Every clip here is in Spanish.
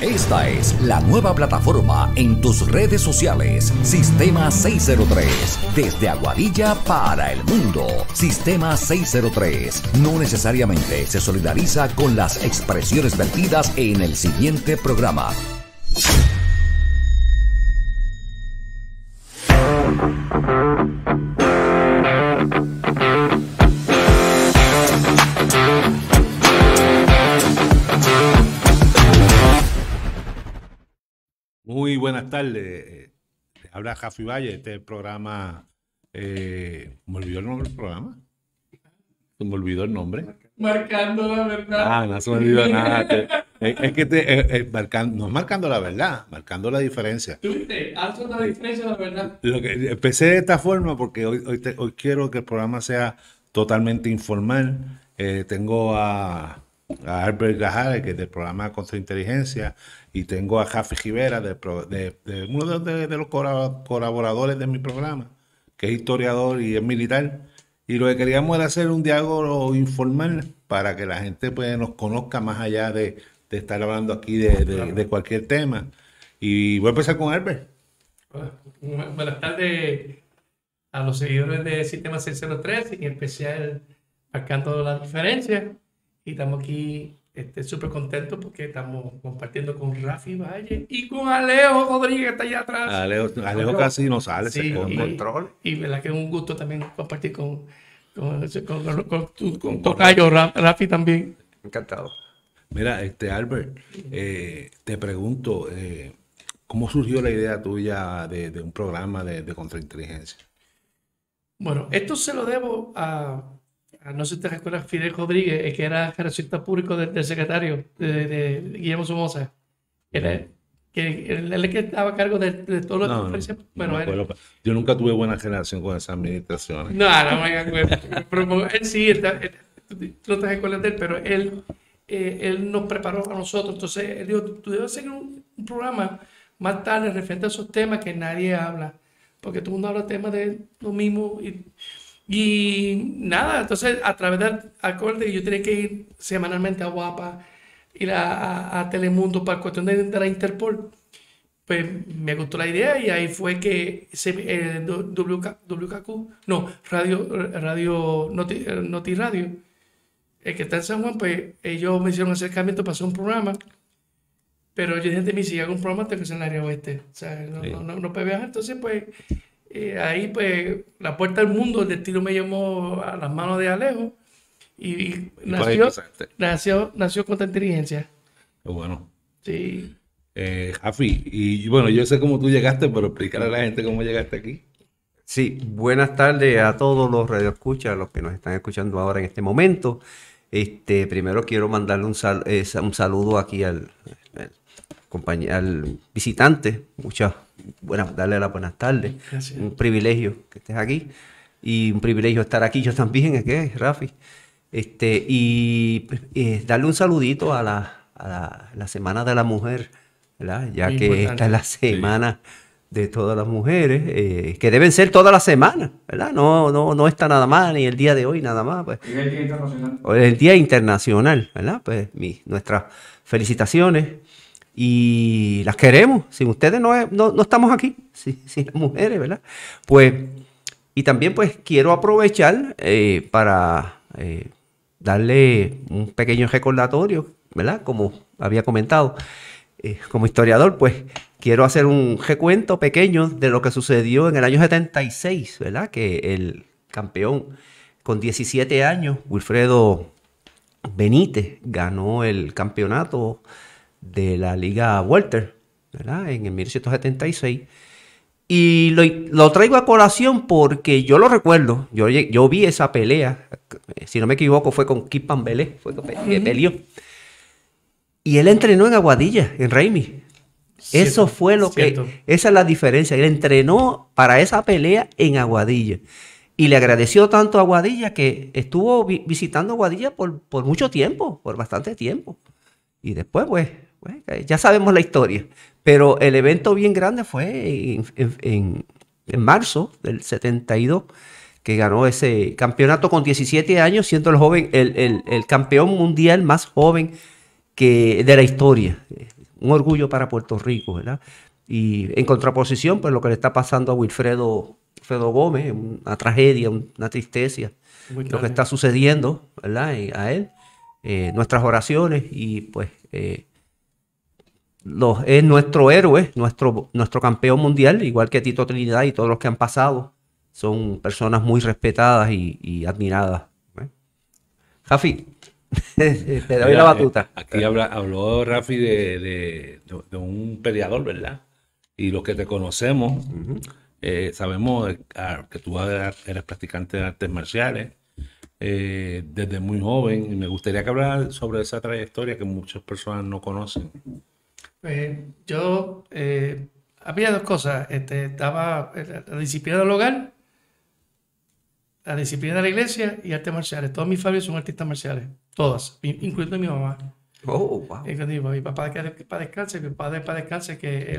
Esta es la nueva plataforma en tus redes sociales. Sistema 603. Desde Aguadilla para el mundo. Sistema 603. No necesariamente se solidariza con las expresiones vertidas en el siguiente programa. Muy buenas tardes. Habla Rafi Valle. Este es el programa. ¿Me olvidó el nombre del programa? ¿Se me olvidó el nombre? Marcando la verdad. Ah, no se me olvidó nada. Es que no es marcando la verdad, marcando la diferencia. Tú te haces la diferencia, la verdad. Empecé de esta forma porque hoy quiero que el programa sea totalmente informal. Tengo a Albert Gajarre, que es del programa Contrainteligencia, y tengo a Rafi Rivera, de uno de los colaboradores de mi programa, que es historiador y es militar. Y lo que queríamos era hacer un diálogo informal para que la gente pues, nos conozca más allá de estar hablando aquí de cualquier tema. Y voy a empezar con Albert. Buenas tardes a los seguidores de Sistema 603, en especial marcando la diferencia. Y estamos aquí súper contentos porque estamos compartiendo con Rafi Valle y con Alejo Rodríguez, que está allá atrás. Alejo casi no sale, sí, se con control. Y verdad que es un gusto también compartir con Tocayo, Rafi también. Encantado. Mira, Albert, te pregunto, ¿cómo surgió la idea tuya de un programa de contrainteligencia? Bueno, esto se lo debo no sé si te recuerdas, Fidel Rodríguez, que era relacionista público del secretario de Guillermo Somoza. Él que estaba a cargo de todo lo que yo nunca tuve buena relación con esa administración. No me acuerdo. Pero él sí, tú no te recuerdas de él, pero él nos preparó a nosotros. Entonces, él dijo, tú debes hacer un programa más tarde referente a esos temas que nadie habla. Porque todo el mundo habla de temas de lo mismo. Y nada, entonces a través del acorde yo tenía que ir semanalmente a Guapa, ir a Telemundo para cuestión de la Interpol. Pues me gustó la idea y ahí fue que Noti Radio, el que está en San Juan, pues ellos me hicieron un acercamiento para hacer un programa. Pero yo dije, me si hago un programa tengo que ser en el área oeste, o sea, no puede viajar. Entonces pues ahí pues la puerta al mundo, el destino me llamó a las manos de Alejo y nació Contrainteligencia. Bueno. Sí. Rafi, y bueno, yo sé cómo tú llegaste, pero explícale a la gente cómo llegaste aquí. Sí, buenas tardes a todos los radioescuchas, los que nos están escuchando ahora en este momento. Primero quiero mandarle un saludo aquí al visitante. Darle las buenas tardes. Gracias. Un privilegio que estés aquí y un privilegio estar aquí yo también, Rafi. Y darle un saludito a la Semana de la Mujer, ¿verdad? Ya muy que importante. Esta es la semana de todas las mujeres, que deben ser todas las semanas, ¿verdad? No está nada más, ni el día de hoy nada más. Pues. ¿Y el Día Internacional? El Día Internacional, ¿verdad? Pues nuestras felicitaciones. Y las queremos. Sin ustedes no estamos aquí, sin las mujeres, ¿verdad? Pues, y también pues quiero aprovechar para darle un pequeño recordatorio, ¿verdad? Como había comentado, como historiador, pues quiero hacer un recuento pequeño de lo que sucedió en el año 76, ¿verdad? Que el campeón con 17 años, Wilfredo Benítez, ganó el campeonato de la Liga Welter, ¿verdad? En el 1976. Y lo traigo a colación porque yo lo recuerdo. Yo vi esa pelea, si no me equivoco, fue con Kip Pambelé, fue que peleó. Y él entrenó en Aguadilla, en Raimi. Eso fue esa es la diferencia. Él entrenó para esa pelea en Aguadilla. Y le agradeció tanto a Aguadilla que estuvo visitando Aguadilla por mucho tiempo, por bastante tiempo. Y después, pues, ya sabemos la historia. Pero el evento bien grande fue en marzo del 72, que ganó ese campeonato con 17 años, siendo el campeón mundial más joven de la historia. un orgullo para Puerto Rico, ¿verdad? Y en contraposición, pues lo que le está pasando a Wilfredo Gómez, una tragedia, una tristeza, lo que está sucediendo, ¿verdad? A él, nuestras oraciones y pues es nuestro héroe, nuestro campeón mundial, igual que Tito Trinidad y todos los que han pasado, son personas muy respetadas y admiradas. Rafi, te doy la batuta. Aquí habló Rafi de un peleador, ¿verdad? Y los que te conocemos, sabemos que tú eres practicante de artes marciales desde muy joven. Y me gustaría que hablaras sobre esa trayectoria que muchas personas no conocen. Yo, había dos cosas. Estaba la disciplina del hogar, la disciplina de la iglesia y artes marciales. Todas mis familias son artistas marciales. Todas, incluyendo mi mamá. Oh, wow. Mi papá para descanse, mi padre para descanse, que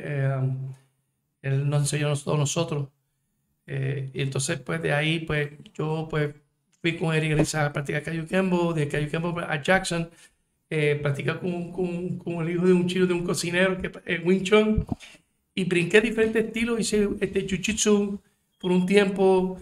él nos enseñó a todos nosotros. Y entonces, pues de ahí, pues yo pues fui con Eric Grisa a practicar Kayukembo, de Kayukembo a Jackson, practicar con el hijo de un chino, de un cocinero, Wing Chun, y brinqué diferentes estilos. Hice Jiu-Jitsu por un tiempo,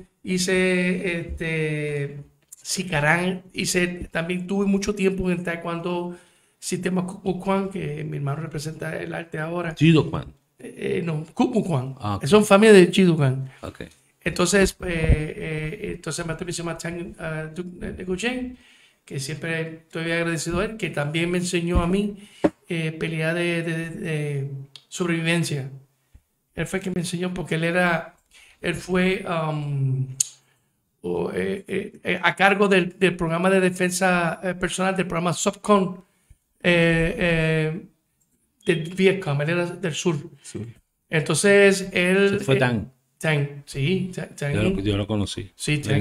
hice Sicarán, también tuve mucho tiempo en el Taekwondo, sistema Kukmukwang, que mi hermano representa el arte ahora. Jiu-Jitsu. No, Kukmukwang. Okay. Son familia de Jiu-Jitsu. Okay. Entonces, me llama Chang Nguyen, que siempre estoy agradecido a él, que también me enseñó a mí pelea de sobrevivencia. Él fue quien me enseñó, porque él fue a cargo del programa de defensa personal, del programa SOFCON del Vietcong. Él era del sur. Sí. Entonces, él... ¿Fue Tang? Tang, sí. Tang. Yo lo conocí. Sí, Tang,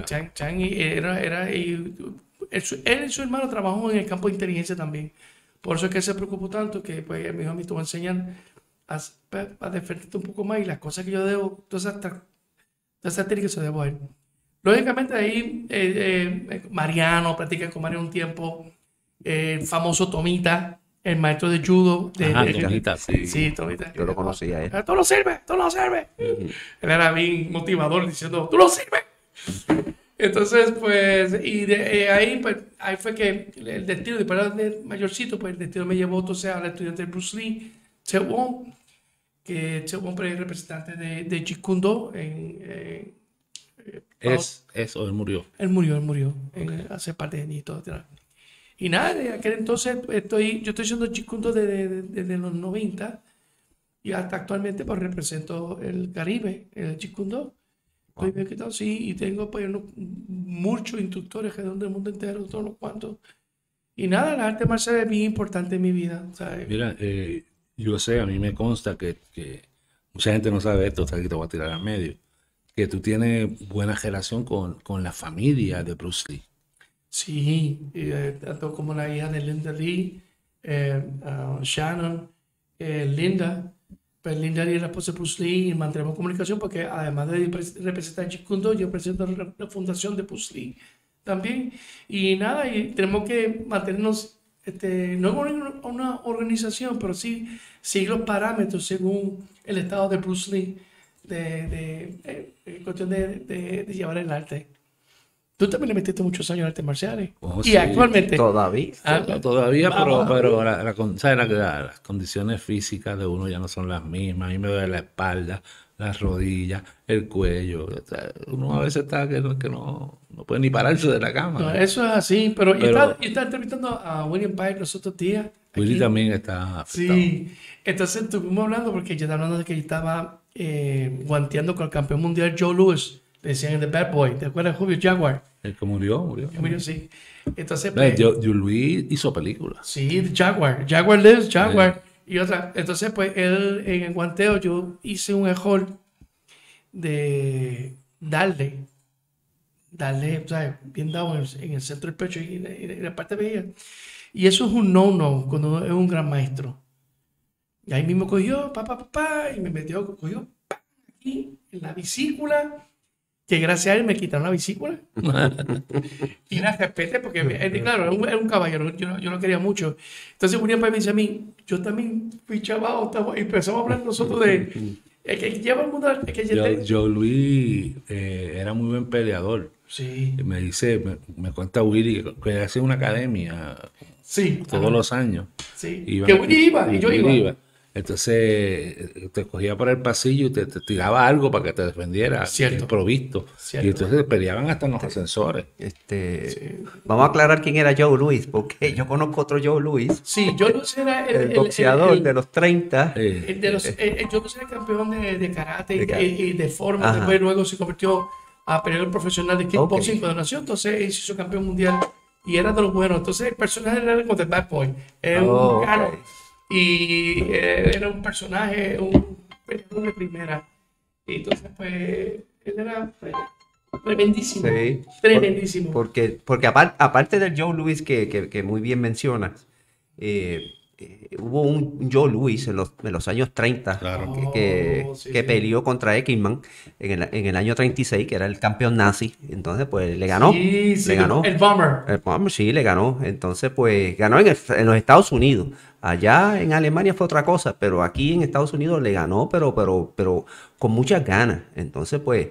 él y su hermano trabajó en el campo de inteligencia también. Por eso es que él se preocupó tanto, que pues, él me dijo a mí, te voy a enseñar a defenderte un poco más, y las cosas que yo debo, todas esas técnicas se debo a él. Lógicamente ahí Mariano, practiqué con Mariano un tiempo, el famoso Tomita, el maestro de judo. Tomita, sí. Sí, Tomita. Yo lo conocía a él. Tú lo sirves. Él era bien motivador diciendo, tú lo sirves. Entonces, pues, ahí fue que el destino, después de mayorcito, pues el destino me llevó entonces al estudiante de Bruce Lee, Ted Wong, que Ted Wong es representante de Jeet Kune Do. Él murió. Él murió hace par de añitos. Y nada, de aquel entonces yo estoy haciendo Jeet Kune Do desde los 90 y hasta actualmente pues represento el Caribe, el Jeet Kune Do. Estoy bien quitado, sí, y tengo pues muchos instructores alrededor del mundo entero, todos los cuantos. Y nada, la arte marcial es bien importante en mi vida, ¿sabes? Mira, yo sé, a mí me consta que mucha gente no sabe esto, o sea, que te voy a tirar al medio, que tú tienes buena relación con la familia de Bruce Lee. Sí, tanto como la hija de Linda Lee, Shannon, Linda. Pues Linda Lee es la esposa de Bruce Lee, y mantenemos comunicación porque además de representar Jeet Kune Do, yo presento la fundación de Bruce Lee también. Y nada, y tenemos que mantenernos, no una organización, pero sí seguir los parámetros según el estado de Bruce Lee, en cuestión de llevar el arte. Tú también le metiste muchos años en artes marciales. Oh, y sí, actualmente. Todavía. Todavía, pero las condiciones físicas de uno ya no son las mismas. A mí me duele la espalda, las rodillas, el cuello. O sea, uno a veces está que no puede ni pararse de la cama. No, eso es así, pero yo estaba entrevistando a William Pike los otros días. Willy también está afectado. Sí, entonces estuvimos hablando porque yo estaba hablando de que yo estaba guanteando con el campeón mundial Joe Louis. Le decían The Bad Boy, ¿te acuerdas de Julio Jaguar? El que murió. Murió, sí. Entonces, pues, Luis hizo películas. Sí, Jaguar Lives, Jaguar. Y otra. Entonces, pues, él en el guanteo, yo hice un error de darle, o sea, bien dado en el centro del pecho y en la parte veía. Y eso es un no cuando es un gran maestro. Y ahí mismo cogió, y me metió, cogió aquí en la vesícula. que gracias a él me quitaron la vesícula. Y la respeté porque, claro, era un caballero, yo lo quería mucho. Entonces William Pye me dice a mí, yo también fui chaval, y empezamos a hablar nosotros de... que lleva el mundo... Joe Louis era muy buen peleador. Sí. Me cuenta Willy que hacía una academia todos los años. Sí. Que Willy iba y yo iba. Entonces te cogía por el pasillo y te tiraba algo para que te defendiera. Cierto. Improvisto. Cierto. Y entonces peleaban hasta en los ascensores. Vamos a aclarar quién era Joe Louis, porque yo conozco otro Joe Louis. Sí, Joe Louis era el boxeador de los 30. Joe Louis era campeón de karate y de forma. Después luego se convirtió a peleador profesional de kickboxing cuando nació. Entonces se hizo campeón mundial y era de los buenos. Entonces el personaje era como The Bad Boy. Era un caro. Y era un personaje, un peleador de primera. Y entonces, pues, él era tremendísimo. Sí. Tremendísimo. Porque aparte del Joe Louis que muy bien mencionas, hubo un Joe Louis en los años 30 que peleó contra Eckerman en el año 36, que era el campeón nazi. Entonces, pues, le ganó. Sí, le ganó. El Bomber. El Bomber, sí, le ganó. Entonces, pues, ganó en los Estados Unidos. Allá en Alemania fue otra cosa, pero aquí en Estados Unidos le ganó, pero con muchas ganas. Entonces, pues,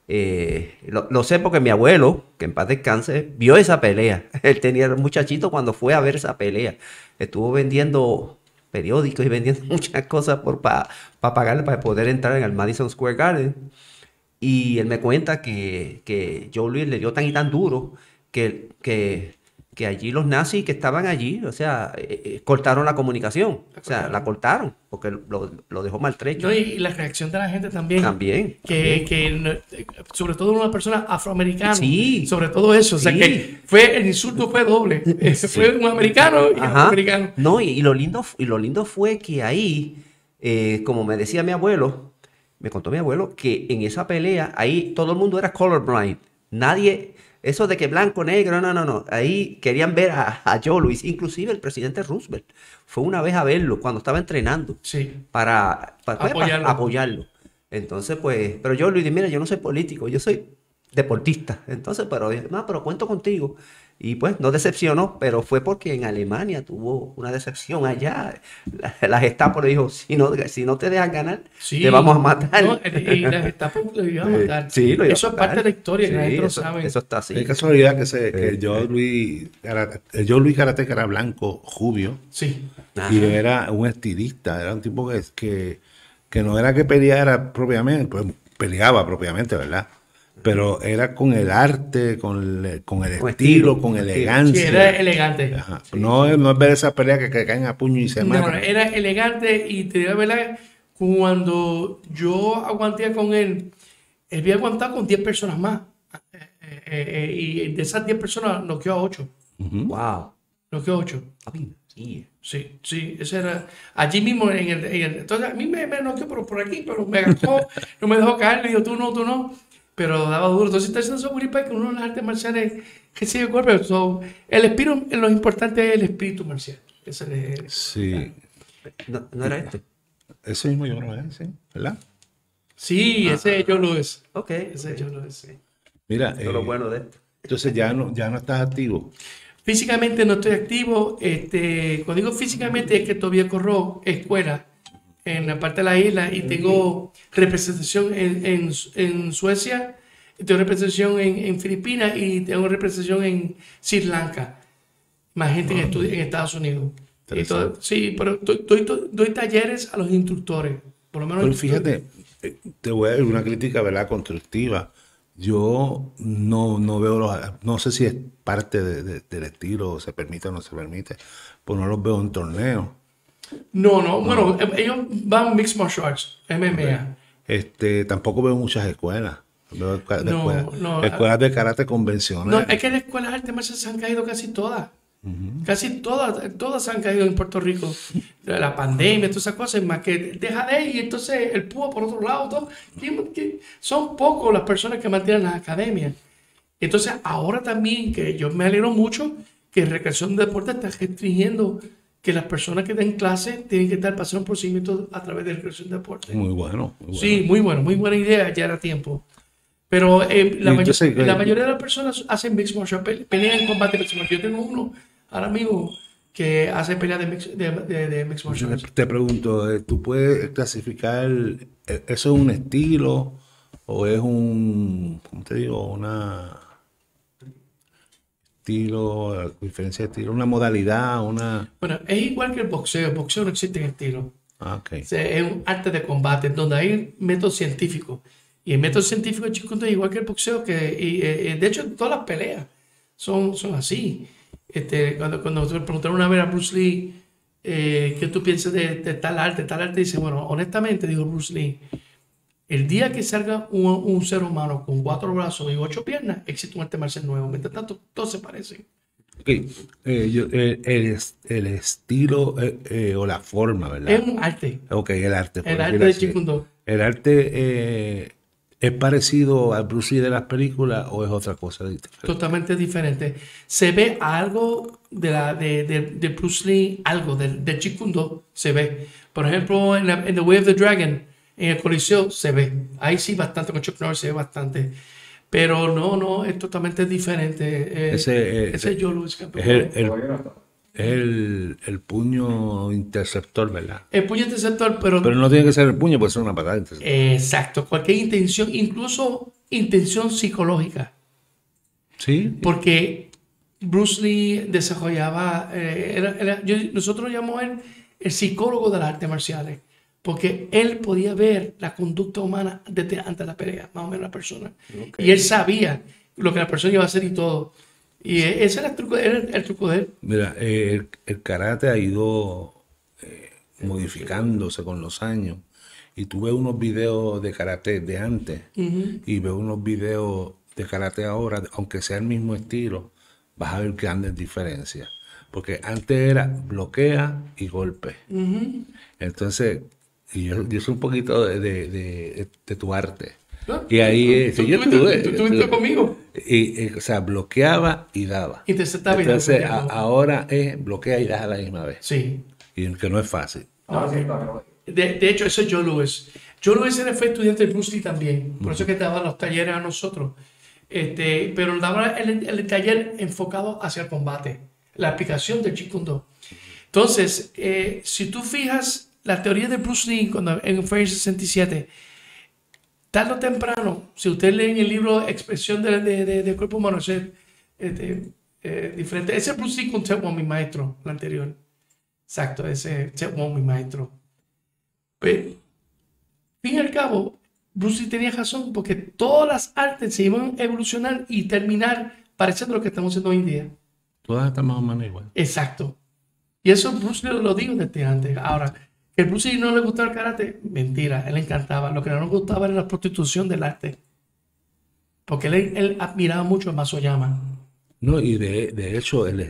lo sé porque mi abuelo, que en paz descanse, vio esa pelea. Él tenía el muchachito cuando fue a ver esa pelea. Estuvo vendiendo periódicos y vendiendo muchas cosas para pagarle para poder entrar en el Madison Square Garden. Y él me cuenta que Joe Louis le dio tan y tan duro que allí los nazis que estaban allí, o sea, cortaron la comunicación. O sea, la cortaron porque lo dejó maltrecho. No, y la reacción de la gente también. También. Sobre todo una persona afroamericana. Sí. Sobre todo eso. O sea, que el insulto fue doble. Fue un americano y un afroamericano. No, y lo lindo fue que ahí, como me decía mi abuelo, me contó mi abuelo, que en esa pelea, ahí todo el mundo era colorblind. Nadie... Eso de que blanco, negro, no. Ahí querían ver a Joe Louis. Inclusive el presidente Roosevelt fue una vez a verlo cuando estaba entrenando. Sí. Para apoyarlo. Entonces, pues, pero Joe Louis dice, mira, yo no soy político, yo soy deportista. Entonces, pero cuento contigo. Y pues no decepcionó, pero fue porque en Alemania tuvo una decepción allá. La Gestapo le dijo, si no te dejas ganar, te vamos a matar. No, y la Gestapo le iba a matar. Sí, eso es parte de la historia, que la gente no sabe. Eso está así. Es casualidad que Joe Louis Karateka era blanco, rubio. Sí. Y era un estilista, era un tipo que no era que peleara propiamente, pues peleaba propiamente, ¿verdad? Pero era con el arte, con el estilo, con elegancia. Sí, era elegante. Sí, no es ver esa pelea que caen a puño y se matan. No, era elegante y te digo la verdad, cuando yo aguanté con él había aguantado con 10 personas más. Y de esas 10 personas noqueó a 8. Wow. Noqueó a 8. Sí, ese era allí mismo entonces a mí me noqueó por aquí, pero me agarró, no me dejó caer, le dijo tú no. Pero daba duro. Entonces está diciendo Willy Pye que uno de las artes marciales que sigue el cuerpo. El espíritu, lo importante es el espíritu marcial. Sí. ¿No era este? Eso mismo yo no era, sí, ¿verdad? Sí, ese yo lo es. Ok. Ese yo lo es. Mira, eso es lo bueno de esto. Entonces ya no estás activo. Físicamente no estoy activo. Cuando digo físicamente es que todavía corro escuela en la parte de la isla y tengo representación en Suecia, tengo representación en Filipinas y tengo representación en Sri Lanka. Más gente que estudia en Estados Unidos. Sí, pero doy talleres a los instructores. Por lo menos. Pero fíjate, te voy a dar una crítica, ¿verdad?, constructiva. Yo no veo no sé si es parte del estilo, o se permite o no se permite, pues no los veo en torneos. No, bueno, ellos van Mixed Martial Arts, MMA. Tampoco veo muchas escuelas. Veo escuelas de karate convencionales. No, es que las escuelas de artes marciales se han caído casi todas. Casi todas se han caído en Puerto Rico. La pandemia, todas esas cosas, más que deja de ir, y entonces el PUA por otro lado. Son pocos las personas que mantienen las academias. Entonces, ahora también, que yo me alegro mucho que Recreación de Deporte está restringiendo que las personas que den clase tienen que estar pasando un procedimiento a través de Recreación de Deporte. Muy bueno. Sí, muy buena idea, ya era tiempo. Pero la entonces, mayoría de las personas hacen mixed martial arts, pelean en combate mixed martial. Yo tengo uno ahora mismo que hace pelea de mixed martial arts. Te pregunto, ¿tú puedes clasificar, eso es un estilo o es un, ¿cómo te digo? Una estilo, diferencia de estilo, una modalidad, una... Bueno, es igual que el boxeo. El boxeo no existe en estilo. Ah, ok. O sea, es un arte de combate donde hay métodos científicos. Y el método científico de Jeet Kune Do es igual que el boxeo. De hecho, todas las peleas son así. Cuando me preguntaron una vez a Bruce Lee qué tú piensas de tal arte, dice, bueno, honestamente, dijo Bruce Lee, el día que salga un ser humano con 4 brazos y 8 piernas, existe un arte marcial nuevo. Mientras tanto, todos se parecen. Okay. El estilo o la forma, ¿verdad? Es un arte. Ok, el arte. El arte de Jeet Kune Do. ¿El arte es parecido al Bruce Lee de las películas o es otra cosa diferente? Totalmente diferente. Se ve algo de Bruce Lee, algo de Jeet Kune Do, se ve. Por ejemplo, en The Way of the Dragon, en el Coliseo, se ve. Ahí sí bastante, con Chuck Norris se ve bastante. Pero no, es totalmente diferente. Ese Joe Louis campeón. Es el puño interceptor, ¿verdad? El puño interceptor, pero no tiene que ser el puño, puede ser una patada interceptor. Exacto, cualquier intención, incluso intención psicológica. Sí. Porque Bruce Lee desarrollaba, nosotros llamamos a él el psicólogo de las artes marciales, porque él podía ver la conducta humana desde antes de la pelea, más o menos la persona. Okay. Y él sabía lo que la persona iba a hacer y todo. Y ese era el truco de él. Mira, el karate ha ido modificándose con los años. Y tú ves unos videos de karate de antes y ves unos videos de karate ahora, aunque sea el mismo estilo, vas a ver grandes diferencias. Porque antes era bloquea y golpe. Entonces, y yo soy un poquito de tu arte. Y ahí tú estuviste conmigo. O sea, bloqueaba y daba. Entonces, ahora es bloquea y da a la misma vez. Sí. Y que no es fácil. De hecho, eso es Joe Louis. Joe Louis fue estudiante de Bruce Lee también. Por eso es que daba los talleres a nosotros. Pero daba el taller enfocado hacia el combate. La aplicación del Jeet Kune Do. Entonces, si tú fijas la teoría de Bruce Lee en Fue 67, tarde o temprano, si usted lee en el libro Expresión del Cuerpo Humano, es diferente. Ese Bruce Lee con Ted Wong, mi maestro, el anterior. Exacto, ese Ted Wong, mi maestro. Pero, fin y al cabo, Bruce Lee tenía razón, porque todas las artes se iban a evolucionar y terminar pareciendo lo que estamos haciendo hoy en día. Todas están más o menos igual. Exacto. Y eso Bruce Lee lo dijo desde antes. Ahora, que a Bruce Lee no le gustaba el karate, mentira, él le encantaba. Lo que no le gustaba era la prostitución del arte. Porque él admiraba mucho a Masoyama. No, y de hecho, el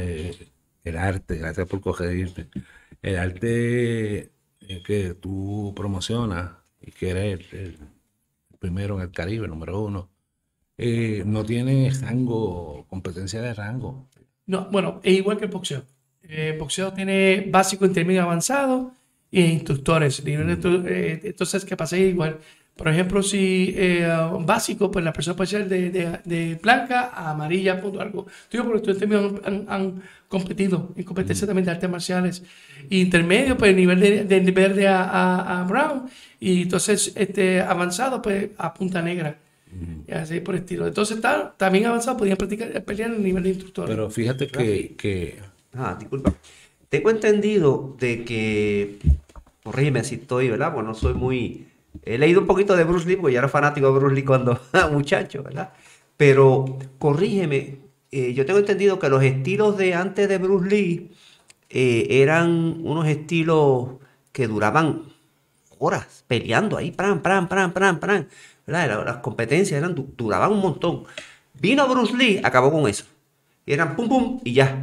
arte, gracias por corregirme, el arte que tú promocionas y que eres el primero en el Caribe, número 1, no tiene rango, competencia de rango. No, bueno, es igual que el boxeo. El boxeo tiene básico, intermedio, avanzado y instructores. Entonces, ¿qué pasa? Igual. Por ejemplo, si básico, pues la persona puede ser de blanca a amarilla, punto algo. Digo, porque estudiantes míos han competido en competencia también de artes marciales. Y intermedio, pues nivel de verde a brown. Y entonces, avanzado, pues a punta negra. Y así por estilo. Entonces, también avanzado, podían practicar, pelear en el nivel de instructor. Pero fíjate que... disculpa. Tengo entendido de que, corrígeme si estoy, ¿verdad? Pues no soy muy... He leído un poquito de Bruce Lee, porque ya era fanático de Bruce Lee cuando muchacho, ¿verdad? Pero, corrígeme, yo tengo entendido que los estilos de antes de Bruce Lee eran unos estilos que duraban horas peleando ahí, pran, ¿verdad? Las competencias duraban un montón. Vino Bruce Lee, acabó con eso. Y eran pum, pum, y ya.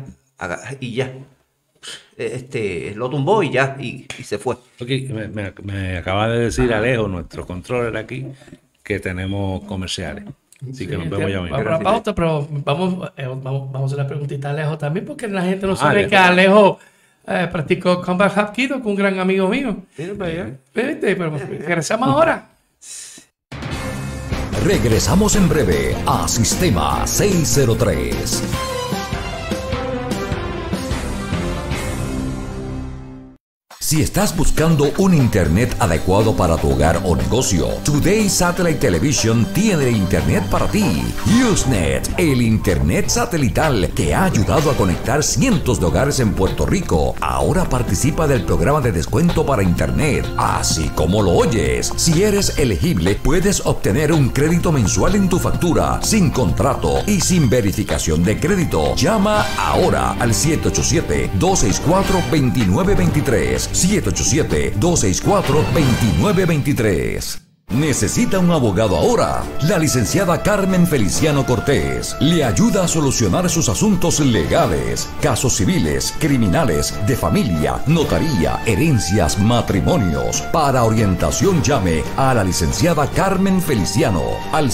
Lo tumbó y ya, y se fue. Okay, me acaba de decir Alejo, nuestro controller aquí, que tenemos comerciales. Así que nos vemos ya mismo. Pero vamos a hacer la preguntita a Alejo también, porque la gente no sabe que Alejo practicó Combat Hapkido con un gran amigo mío. Mira para allá. Pero regresamos ahora. Regresamos en breve a Sistema 603. Si estás buscando un internet adecuado para tu hogar o negocio, Today Satellite Television tiene internet para ti. Usenet, el internet satelital que ha ayudado a conectar cientos de hogares en Puerto Rico, ahora participa del programa de descuento para internet, así como lo oyes. Si eres elegible, puedes obtener un crédito mensual en tu factura, sin contrato y sin verificación de crédito. Llama ahora al 787-264-2923. 787-264-2923. ¿Necesita un abogado ahora? La licenciada Carmen Feliciano Cortés le ayuda a solucionar sus asuntos legales, casos civiles, criminales, de familia, notaría, herencias, matrimonios. Para orientación llame a la licenciada Carmen Feliciano al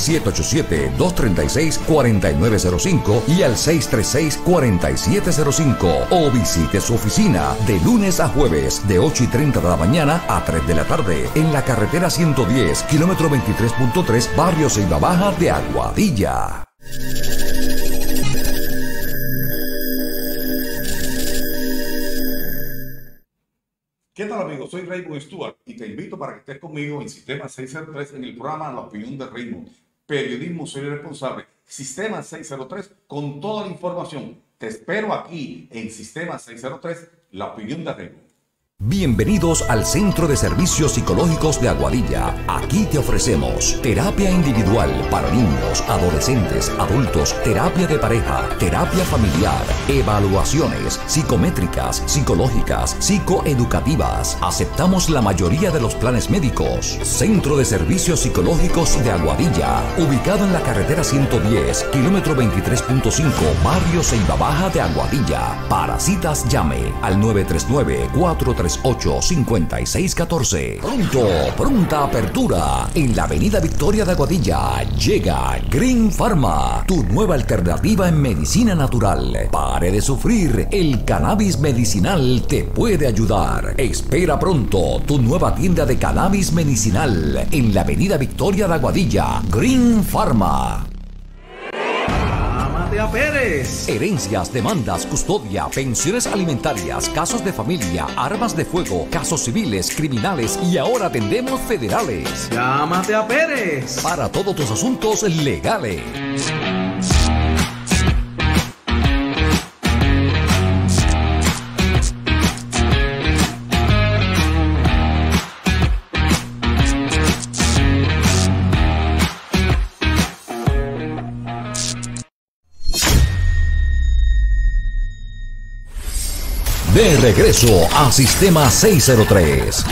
787-236-4905 y al 636-4705 o visite su oficina de lunes a jueves de 8:30 de la mañana a 3 de la tarde en la carretera 110, kilómetro 23.3, barrio Ceiba Baja de Aguadilla. ¿Qué tal, amigos? Soy Raymond Stewart y te invito para que estés conmigo en Sistema 603 en el programa La Opinión de Raymond. Periodismo serio y responsable. Sistema 603 con toda la información. Te espero aquí en Sistema 603, La Opinión de Raymond. Bienvenidos al Centro de Servicios Psicológicos de Aguadilla. Aquí te ofrecemos terapia individual para niños, adolescentes, adultos, terapia de pareja, terapia familiar, evaluaciones psicométricas, psicológicas, psicoeducativas. Aceptamos la mayoría de los planes médicos. Centro de Servicios Psicológicos de Aguadilla, ubicado en la carretera 110, kilómetro 23.5, barrio Ceiba Baja de Aguadilla. Para citas llame al 939-438-5614. Pronta apertura en la avenida Victoria de Aguadilla. Llega Green Pharma, tu nueva alternativa en medicina natural. Pare de sufrir, el cannabis medicinal te puede ayudar. Espera pronto tu nueva tienda de cannabis medicinal en la avenida Victoria de Aguadilla. Green Pharma. Pérez. Herencias, demandas, custodia, pensiones alimentarias, casos de familia, armas de fuego, casos civiles, criminales y ahora atendemos federales. Llámate a Pérez. Para todos tus asuntos legales. De regreso a Sistema 603.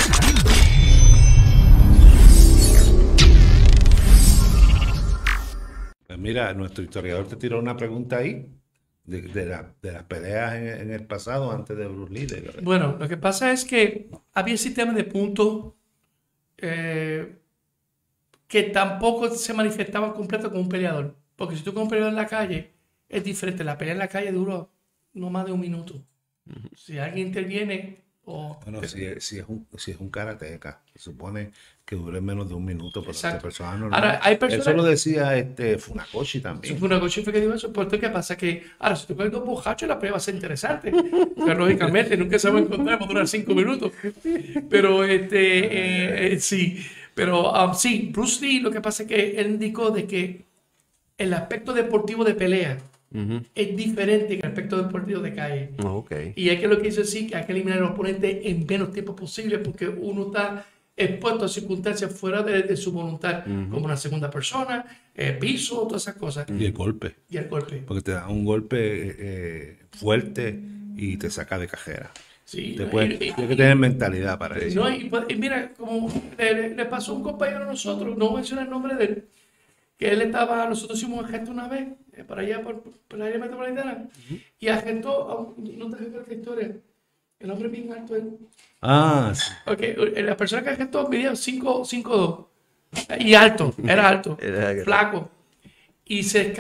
Pues mira, nuestro historiador te tiró una pregunta ahí de las peleas en el pasado antes de Bruce Lee. Bueno, lo que pasa es que había sistemas de puntos que tampoco se manifestaban completo como un peleador. Porque si tú con un peleador en la calle, es diferente. La pelea en la calle dura no más de un minuto. Si alguien interviene o... Bueno, si es un karateca, se supone que dure menos de un minuto, pero esta persona no. Ahora, hay personas... Eso lo decía Funakoshi también. Funakoshi fue que dijo eso. ¿Por qué pasa? Que ahora, si tú coges dos bojachos, la pelea va a ser interesante. Pero lógicamente, nunca se va a encontrar, va a durar 5 minutos. Pero, sí. Pero, sí, Bruce Lee, lo que pasa es que él indicó de que el aspecto deportivo de pelea es diferente que el aspecto deportivo de calle. Okay. Y es que lo que hizo sí que hay que eliminar al oponente en menos tiempo posible porque uno está expuesto a circunstancias fuera de su voluntad, como una segunda persona, piso, todas esas cosas. Y el golpe. Y el golpe. Porque te da un golpe fuerte y te saca de cajera. Sí, tienes que tener mentalidad para eso. No, y mira, como le pasó a un compañero a nosotros, no menciona el nombre de él, que él estaba, nosotros hicimos un agente una vez, para allá por la área metropolitana, y agentó, no te recuerdo la historia, el hombre bien alto él. Ah, sí. Okay, la persona que agentó medía 5'2", y alto, era alto, flaco, y se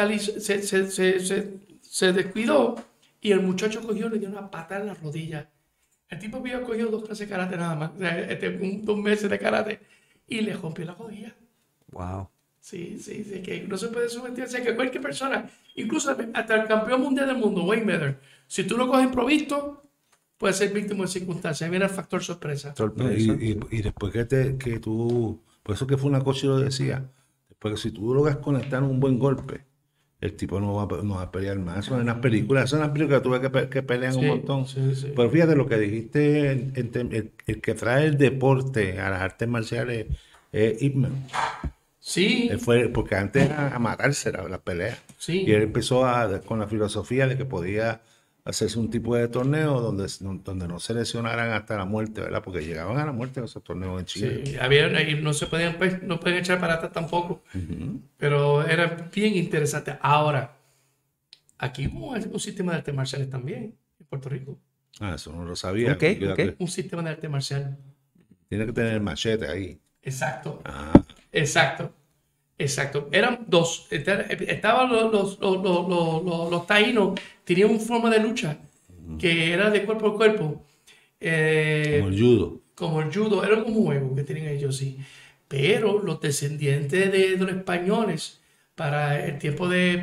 descuidó, y el muchacho cogió, le dio una patada en la rodilla. El tipo había cogido 2 clases de karate nada más, 2 meses de karate, y le rompió la rodilla. Wow. Sí, que no se puede subestimar. O sea, que cualquier persona, incluso hasta el campeón mundial del mundo, Wayne Mayweather, si tú lo coges improvisto, puede ser víctima de circunstancias. Ahí viene el factor sorpresa. Y después que tú, por eso que fue una cosa y lo decía, después que si tú logras conectar un buen golpe, el tipo no va a pelear más. Son unas películas, que tú ves que pelean un montón. Sí. Pero fíjate lo que dijiste, el que trae el deporte a las artes marciales es Ip Man. Sí. Él fue, porque antes era a matarse la pelea. Sí. Y él empezó con la filosofía de que podía hacerse un tipo de torneo donde no se lesionaran hasta la muerte, ¿verdad? Porque llegaban a la muerte en esos torneos en Chile. Sí, y no se podían, pues, no pueden echar para atrás tampoco. Pero era bien interesante. Ahora, aquí hubo un sistema de artes marciales también en Puerto Rico. Ah, eso no lo sabía. Ok. Un sistema de arte marcial. Tiene que tener el machete ahí. Exacto. Ah, Exacto. Eran dos. Estaban los taínos, tenían una forma de lucha que era de cuerpo a cuerpo. como el judo. Como el judo, era como un juego que tenían ellos, sí. Pero los descendientes de los españoles, para el tiempo de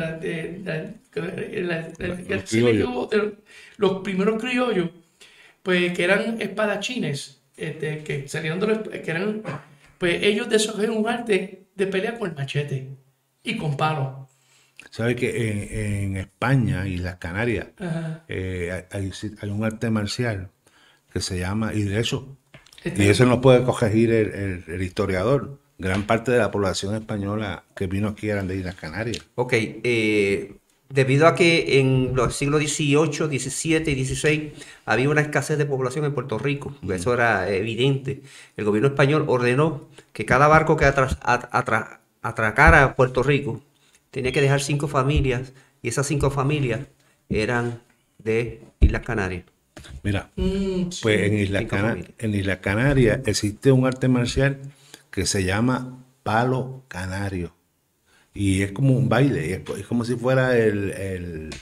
los primeros criollos, pues que eran espadachines, que salieron de pues ellos desarrollaron un arte de pelea con el machete y con palo. ¿Sabes que en España y las Canarias hay un arte marcial que se llama, y de hecho, y eso no puede corregir el historiador, gran parte de la población española que vino aquí eran de Islas Canarias. Ok, debido a que en los siglos XVIII, XVII y XVI había una escasez de población en Puerto Rico, eso era evidente, el gobierno español ordenó que cada barco que atracara a Puerto Rico tenía que dejar 5 familias, y esas 5 familias eran de Islas Canarias. Mira, pues en Islas Canarias existe un arte marcial que se llama palo canario. Y es como un baile, es como si fuera el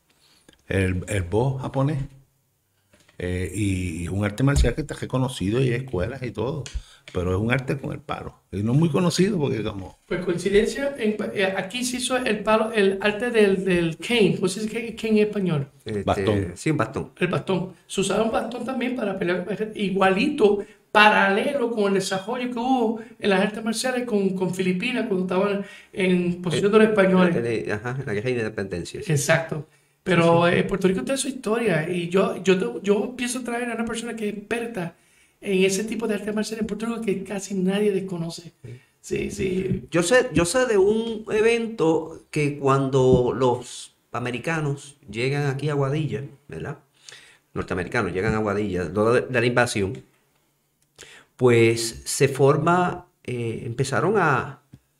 bo japonés. Y es un arte marcial que está reconocido y hay escuelas y todo. Pero es un arte con el palo. Y no es muy conocido porque como... Pues coincidencia, aquí se hizo el palo, el arte del cane. ¿Cómo se dice cane en español? Bastón. Sí, un bastón. El bastón. Se usaba un bastón también para pelear igualito, paralelo con el desarrollo que hubo en las artes marciales con Filipinas cuando estaban en posición de los españoles. En la guerra de independencia. Sí. Exacto. Pero Puerto Rico tiene su historia y yo pienso traer a una persona que es experta en ese tipo de artes marciales en Puerto Rico que casi nadie desconoce. Sí. Yo sé de un evento que cuando los americanos llegan aquí a Aguadilla, ¿verdad? Norteamericanos llegan a Aguadilla, luego de la invasión, pues se forma, empezaron a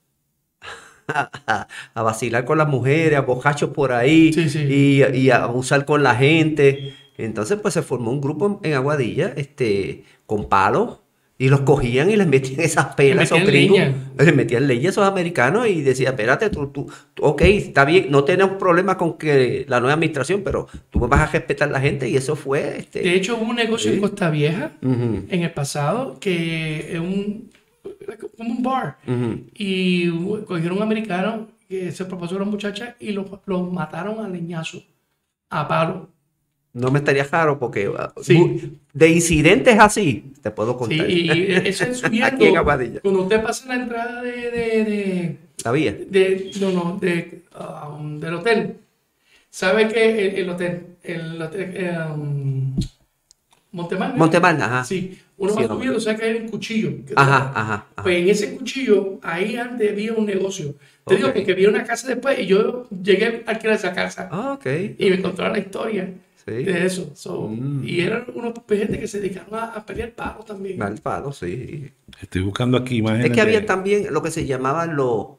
vacilar con las mujeres, a bojachos por ahí, y a abusar con la gente. Entonces, pues se formó un grupo en Aguadilla, con palos, y los cogían y les metían esas pelas a esos gringos. Les metían leña a esos americanos y decían, espérate, tú, ok, está bien, no tenemos problema con que la nueva administración, pero tú me vas a respetar a la gente, y eso fue... De hecho, hubo un negocio en Costa Vieja, en el pasado, que es como un bar, y cogieron un americano que se propuso a una muchacha y los mataron a leñazo, a palo. No me estaría raro porque de incidentes así te puedo contar. Sí, y eso es subiendo. Aquí en Aguadilla. Cuando usted pasa la entrada de ¿La vía? Del hotel. ¿Sabe que el hotel Montemarna? Ajá. Sí. Uno va subiendo, o sea que hay un cuchillo. Ajá. Pues en ese cuchillo, ahí antes había un negocio. Te digo que vi una casa después y yo llegué a alquilar esa casa. Ok. Y me contaron la historia. Sí. De eso. Y eron unos gente que se dedicaron a pelear palos también. Al palo, sí. Estoy buscando aquí imágenes. Es que había también lo que se llamaban ¿cómo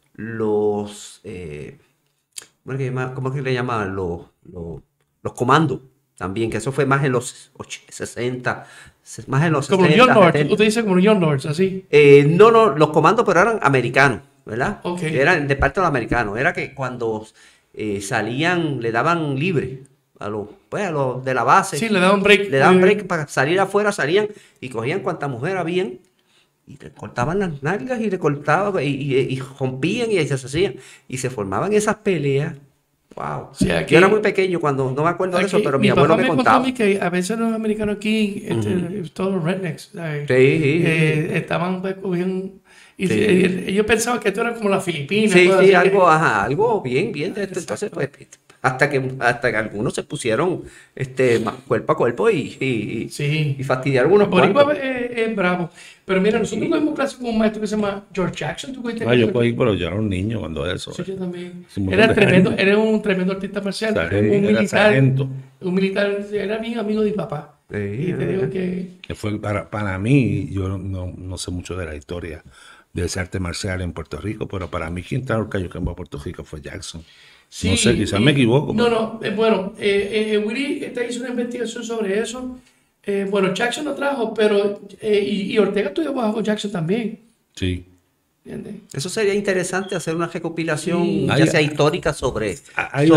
es que le llamaban? Los comandos también, que eso fue más en los 60, más en los 60. Como los Young Lords, usted dice como los Young Lords, así. No, los comandos, pero eran americanos, ¿verdad? Okay. Eran de parte de los americanos. Era que cuando salían, le daban libre a los de la base. Sí, le daban break. Le daban break para salir afuera, salían y cogían cuanta mujer habían y le cortaban las nalgas y le cortaban y rompían y se hacían. Y se formaban esas peleas. Wow. Sí, aquí- Yo era muy pequeño cuando no me acuerdo de eso, Aquí, pero mi papá abuelo me contó a contaba. mí que a veces los americanos aquí, todos los rednecks, ¿sabes? Sí. Estaban, pues, cogían, y Sí. Ellos pensaban que esto era como las Filipinas. Sí, cosas sí, así. algo bien de esto. Entonces, pues, hasta que algunos se pusieron cuerpo a cuerpo Sí. y fastidiaron unos Boricua cuantos. es bravo. Pero mira, nosotros cogimos clase con un maestro que se llama George Jackson. ¿Tú cogiste Yo clase con- cogí, pero yo era un niño cuando eso. Sí, yo también. Hace un montón Era de tremendo, años. era un tremendo artista marcial. Era sargento. Un militar, era bien amigo de mi papá. Sí, Y te digo que Que fue para mí, yo no sé mucho de la historia de ese arte marcial en Puerto Rico, pero para mí quien trajo el Cayucambo a Puerto Rico fue Jackson. sí. No sé, quizás me equivoco. No, bueno, Willy hizo una investigación sobre eso. Bueno, Jackson lo trajo, pero y Ortega estudió bajo Jackson también. Sí. ¿Entiendes? Eso sería interesante hacer una recopilación, Sí. ya sea histórica, sobre Hay-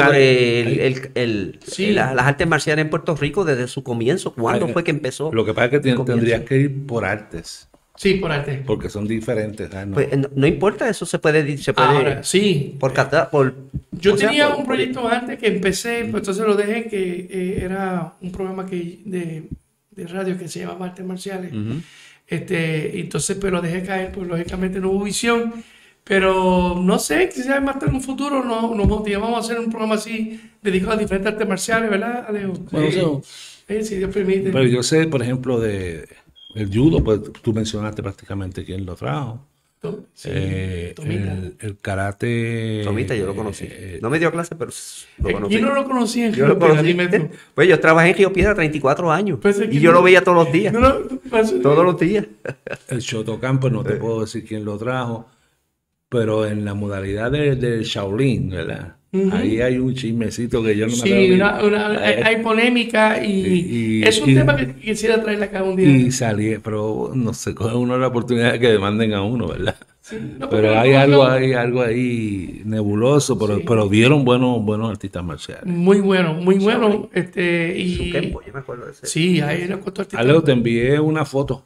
las artes marciales en Puerto Rico desde su comienzo. ¿Cuándo fue que empezó? Lo que pasa es que el comienzo? tendrías que ir por artes, Sí, por arte. porque son diferentes. ¿sabes? No. Pues, no importa, eso se puede Ahora, sí. Yo o sea, tenía por- un proyecto antes que empecé, pues entonces lo dejé, que era un programa de radio que se llamaba Artes Marciales. Ujú. Entonces, pues lo dejé caer, pues lógicamente no hubo visión. Pero no sé, quizás más tarde en un futuro nos motivamos a hacer un programa así dedicado a diferentes artes marciales, ¿verdad, Alejo? Bueno, Si Dios permite. Pero yo sé, por ejemplo, de el judo, pues tú mencionaste prácticamente quién lo trajo. Sí, Eh, Tomita. el karate. Tomita, yo lo conocí. No me dio clase, pero lo conocí. ¿Quién no lo conocía en Yo lo Río Piedra? conocí. Dime tú. Pues yo trabajé en Río Piedra 34 años. Pues es que y yo no- lo veía todos los días. Pasó- Todos los días. El Shotokan, pues no te puedo decir quién lo trajo, pero en la modalidad del Shaolin, ¿verdad? Ahí hay un chismecito que yo no me Sí, atrevo hay polémica y es un y- tema que quisiera traerle acá un día. y salí, pero no sé, coge uno la oportunidad de que demanden a uno, ¿verdad? No, Pero porque hay no- algo ahí nebuloso, pero dieron buenos artistas marciales. Muy bueno, muy bueno. Sukempo, yo me acuerdo de ese. Sí, ahí era cuatro artistas. Alejo, te envié una foto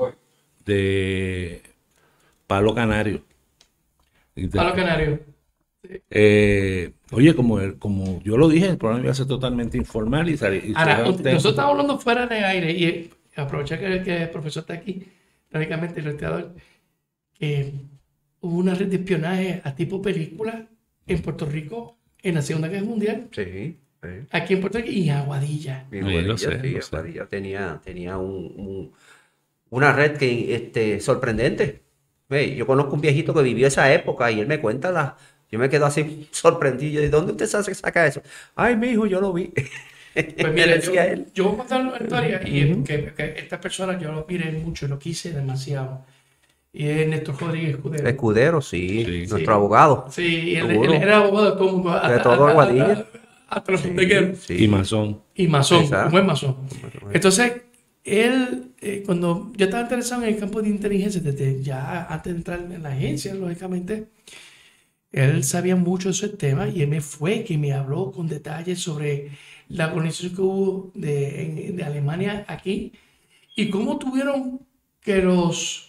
de Palo Canario. Y te- Palo Canario. Oye, como yo lo dije, el programa iba a ser totalmente informal y Ahora, salieron temas. nosotros estamos hablando fuera de aire y aprovechar que el profesor está aquí, lógicamente el ilustrador, que hubo una red de espionaje a tipo película en Puerto Rico en la Segunda Guerra Mundial, Sí. aquí en Puerto Rico y en Aguadilla. Mi Sí, abuelilla, lo sé, sí, lo sé. Aguadilla tenía una red que sorprendente. Ve, yo conozco un viejito que vivió esa época y él me cuenta yo me quedo así sorprendido. ¿De dónde usted saca eso? Ay, mi hijo, yo lo vi. Pues Me mira, decía él. yo voy a contar una historia y que esta persona yo lo miré mucho, lo quise demasiado. Y es Néstor Rodríguez Escudero. Escudero, sí, Sí. nuestro Sí. abogado. Sí, él Seguro. era abogado de todo el mundo. De todo Aguadilla. Hasta los fondequeros. Sí. Y masón. Y masón, Exacto. un buen masón. Entonces, él, cuando yo estaba interesado en el campo de inteligencia, desde ya antes de entrar en la agencia, lógicamente, él sabía mucho de ese tema y él que me habló con detalles sobre la organización que hubo de Alemania aquí y cómo tuvieron que los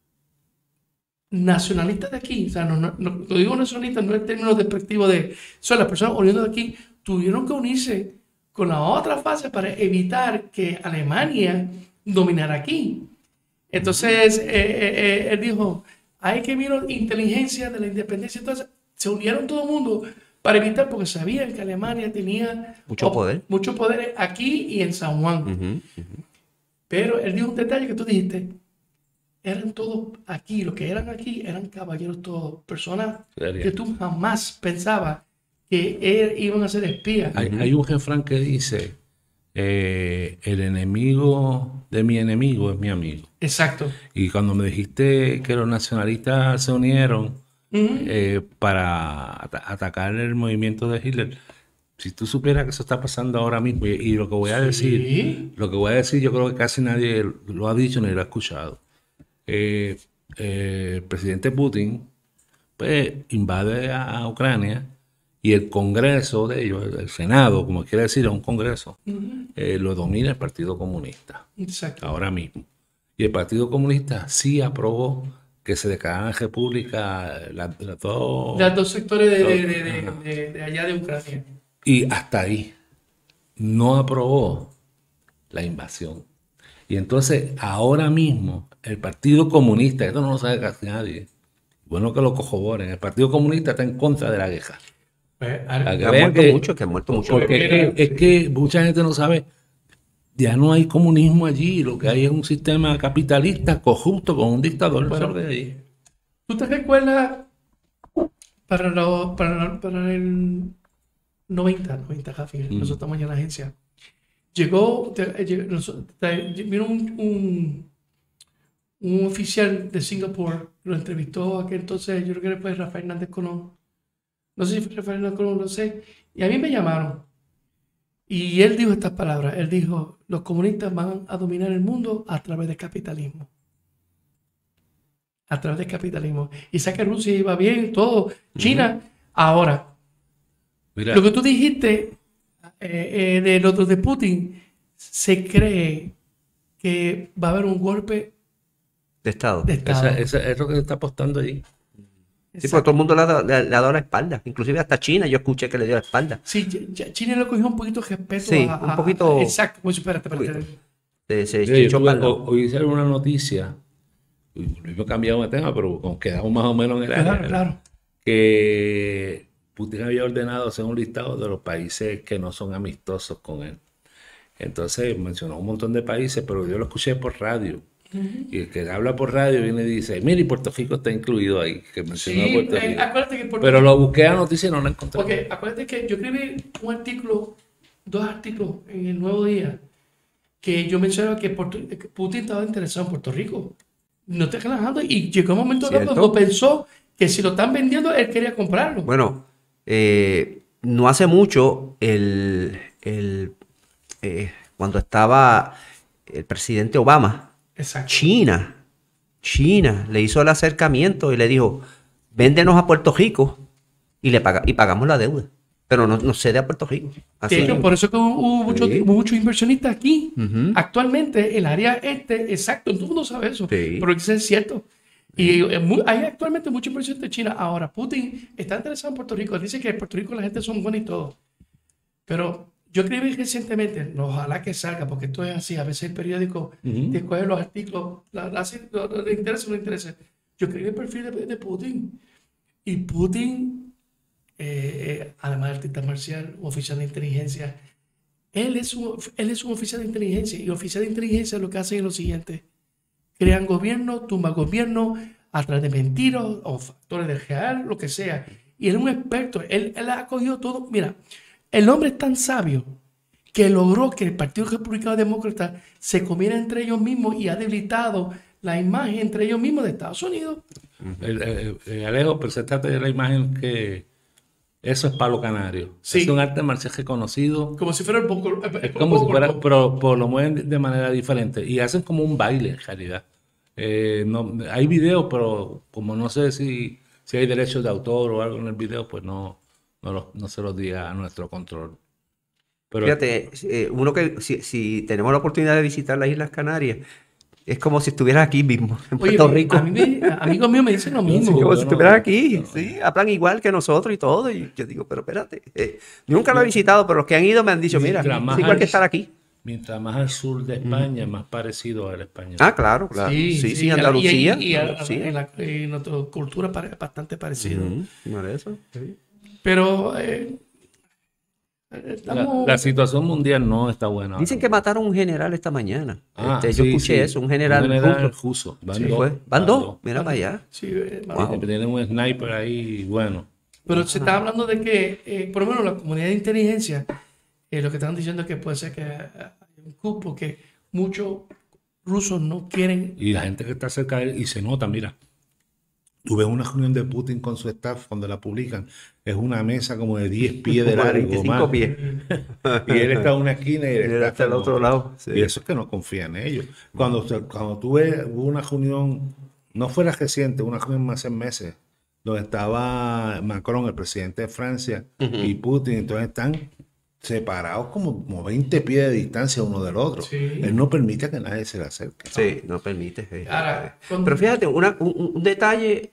nacionalistas de aquí, o sea, lo digo nacionalistas no en términos despectivos son las personas oriundas de aquí, tuvieron que unirse con la otra fase para evitar que Alemania dominara aquí. Entonces, él dijo, hay que mirar inteligencia de la independencia. Entonces, se unieron todo el mundo para evitar, porque sabían que Alemania tenía Mucho poder. mucho poder aquí y en San Juan. Ujú. Pero él dijo un detalle que tú dijiste, eran todos aquí, los que eran aquí eran caballeros todos, personas Serio. que tú jamás pensabas que iban a ser espías. Hay un refrán que dice, el enemigo de mi enemigo es mi amigo. Exacto. Y cuando me dijiste que los nacionalistas se unieron para atacar el movimiento de Hitler, si tú supieras que eso está pasando ahora mismo, y lo que voy a decir, Sí. yo creo que casi nadie lo ha dicho ni lo ha escuchado. El presidente Putin pues invade a Ucrania y el Congreso de ellos, el Senado, como quiere decir, es un Congreso, lo domina el Partido Comunista Exacto. ahora mismo. Y el Partido Comunista sí aprobó que se declararan república todo. Los dos sectores Ajá. de allá de Ucrania. Y hasta ahí no aprobó la invasión. Y entonces ahora mismo el Partido Comunista, esto no lo sabe casi nadie, bueno que lo corroboren, el Partido Comunista está en contra de la guerra. Pues, Para Que han muerto mucho, que han muerto mucho. Porque es que mucha gente no sabe, ya no hay comunismo allí, lo que hay es un sistema capitalista corrupto con un dictador. Bueno, sobre allí. ¿tú te recuerdas para el 90, Javi, nosotros estamos en la agencia? Vino un oficial de Singapur, lo entrevistó aquel entonces, yo creo que fue Rafael Hernández Colón. No sé si fue Rafael Hernández Colón, no sé. Y a mí me llamaron. Y él dijo estas palabras. Él dijo, los comunistas van a dominar el mundo a través del capitalismo. A través del capitalismo. Y sabe que Rusia iba bien, todo. China, ahora. Mira, Lo que tú dijiste de los de Putin, se cree que va a haber un golpe De Estado. de Estado. es lo que se está apostando allí. Sí, porque todo el mundo le ha dado la espalda. Inclusive hasta China yo escuché que le dio la espalda. Sí, China le cogió un poquito de respeto Sí, un poquito- exacto. Pues, espérate. Se Mira, yo echó tuve- para el lado. hoy hicieron una noticia, y lo hemos cambiado de tema, pero nos quedamos más o menos en el área, Claro. que Putin había ordenado hacer un listado de los países que no son amistosos con él. Entonces mencionó un montón de países, pero yo lo escuché por radio. Y el que habla por radio viene y dice, mire, y Puerto Rico está incluido ahí, que mencionó a Sí, Puerto Rico. acuérdate que Pero lo busqué a la noticia y no la encontré. Ok, acuérdate que yo escribí dos artículos en el Nuevo Día, que yo mencionaba que Putin estaba interesado en Puerto Rico. No estoy relajando. Y llegó un momento dado ¿Cierto? cuando pensó que si lo están vendiendo, él quería comprarlo. Bueno, no hace mucho, cuando estaba el presidente Obama, Exacto. China le hizo el acercamiento y le dijo, véndenos a Puerto Rico y pagamos la deuda. Pero no cede a Puerto Rico. Así De hecho, mismo. por eso que hubo Sí. muchos inversionistas aquí. Ujú. Actualmente, el área exacto, todo el mundo sabe eso, Sí. pero eso es cierto. Y hay actualmente mucha inversión de China. Ahora, Putin está interesado en Puerto Rico. Él dice que en Puerto Rico la gente son buena y todo. Pero yo escribí recientemente, ojalá que salga, porque esto es así. A veces el periódico te coge los artículos, le interesa o no le interesa. Yo escribí el perfil de Putin. Y Putin, además de artista marcial, un oficial de inteligencia, él es un oficial de inteligencia. Y oficial de inteligencia lo que hacen es lo siguiente: crean gobierno, tumban gobierno a través de mentiras o factores del real, lo que sea. Y él es un experto. Él ha cogido todo. Mira, el hombre es tan sabio que logró que el Partido Republicano Demócrata se comiera entre ellos mismos y ha debilitado la imagen entre ellos mismos de Estados Unidos. Alejo, preséntate de la imagen que eso es palo canario. Sí. Es un arte marcial reconocido. Como si fuera el poco. Es como si fuera, pero lo mueven de manera diferente y hacen como un baile en realidad. Hay videos, pero como no sé si hay derechos de autor o algo en el video, pues no se los diga a nuestro control. Pero Fíjate, uno que si tenemos la oportunidad de visitar las Islas Canarias, es como si estuvieras aquí mismo, en Oye, Puerto Rico. amigos míos me dicen lo mismo. Como yo si no- estuvieras aquí, no. sí, hablan igual que nosotros y todo. Y yo digo, pero espérate, yo nunca lo he visitado, pero los que han ido me han dicho, mira, Mientras es más igual que al- estar aquí. mientras más al sur de España, más parecido al español. Ah, claro, claro. Sí, Andalucía. Andalucía. Y nuestra cultura es bastante parecida. Por eso, sí. Pero La estamos... situación mundial no está buena. Dicen que mataron a un general esta mañana. Yo Sí, escuché sí. eso, un general ruso. ruso. Van Sí, dos. fue. Van dos, mira para allá. Sí, Tienen un sniper ahí, bueno. pero se está hablando de que, por lo menos la comunidad de inteligencia, lo que están diciendo es que puede ser que haya un coup, porque muchos rusos no quieren... Y la gente que está cerca de él, y se nota, mira. Tú ves una reunión de Putin con su staff cuando la publican, es una mesa como de 10 pies de largo, 45 más. pies. Y él está en una esquina y Y él él está al otro lado. Sí. Y eso es que no confía en ellos. Cuando tú ves, hubo una reunión, no fue la reciente, una reunión más de meses, donde estaba Macron, el presidente de Francia, y Putin, entonces están separados como 20 pies de distancia uno del otro. Sí. Él no permite que nadie se le acerque. Sí, no permite. Ahora, Pero fíjate, un detalle,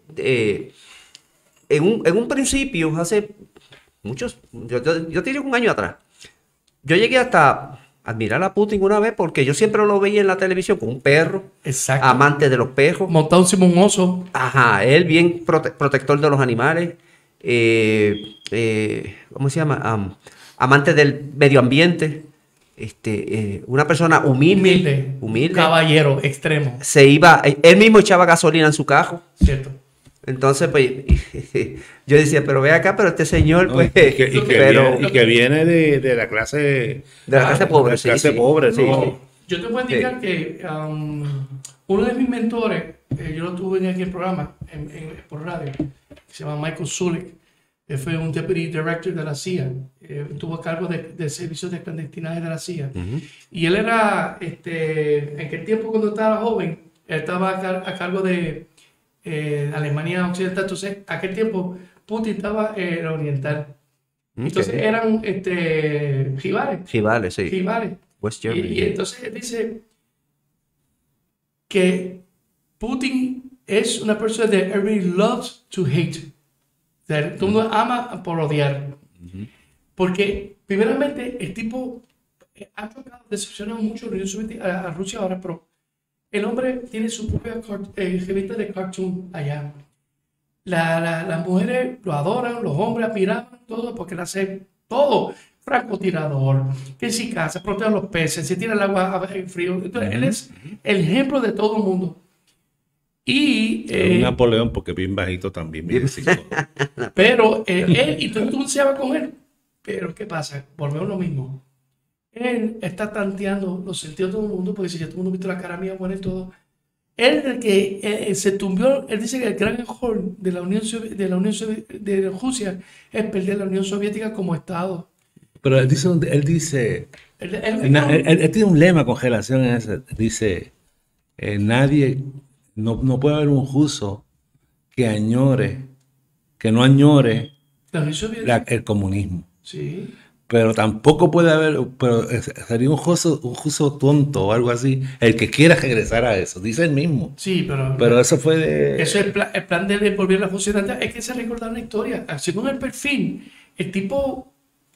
en un principio, hace muchos, yo te digo un año atrás, yo llegué hasta admirar a Putin una vez porque yo siempre lo veía en la televisión con un perro, exacto. amante de los perros. Montado encima un oso. Ajá, él bien protector de los animales, ¿cómo se llama? Amante del medio ambiente, una persona humilde, Un caballero extremo. se iba, él mismo echaba gasolina en su carro. Cierto. Entonces, pues, yo decía, pero ve acá, pero este señor, No, pues, y que pero viene de la clase de la clase pobre, de la clase sí. pobre, Sí, ¿no? sí. Yo te puedo indicar que uno de mis mentores, yo lo tuve en aquí el programa, por radio, se llama Michael Zulik. Él fue un deputy director de la CIA, tuvo a cargo de servicios de clandestinaje de la CIA. Y él era, en aquel tiempo cuando estaba joven, él estaba a cargo de Alemania Occidental. Entonces, aquel tiempo Putin estaba en la Oriental. Entonces eran rivales. Rivales, sí. Rivales. West Germany. Y entonces él dice que Putin es una persona that everybody loves to hate. O sea, todo el mundo ama por odiar. Porque, primeramente, el tipo ha chocado, decepcionado mucho a la Unión Soviética, a Rusia ahora, pero el hombre tiene su propia revista de cartoon allá. Las mujeres lo adoran, los hombres admiran todo, porque él hace todo. Francotirador, que si caza, protege a los peces, se tira el agua en frío. Entonces, él es el ejemplo de todo el mundo. Y Un Napoleón, porque bien bajito también. pero él, y tú se llama con él. Pero ¿qué pasa? Volvemos a lo mismo. Él está tanteando los sentidos de todo el mundo, porque si ya todo el mundo ha visto la cara mía, buena y todo. Él, el que se tumbió, él dice que el gran error de la Unión de Rusia es perder la Unión Soviética como Estado. Pero él dice él tiene un lema con relación a eso. Dice, nadie, no puede haber un ruso que no añore la Unión Soviética. el comunismo. Sí. Pero tampoco puede haber, sería un ruso tonto o algo así, el que quiera regresar a eso, dice él mismo. Sí, pero eso fue de... Eso es el plan de volver a la Rusia. Es que se recordar una historia. Según el perfil, el tipo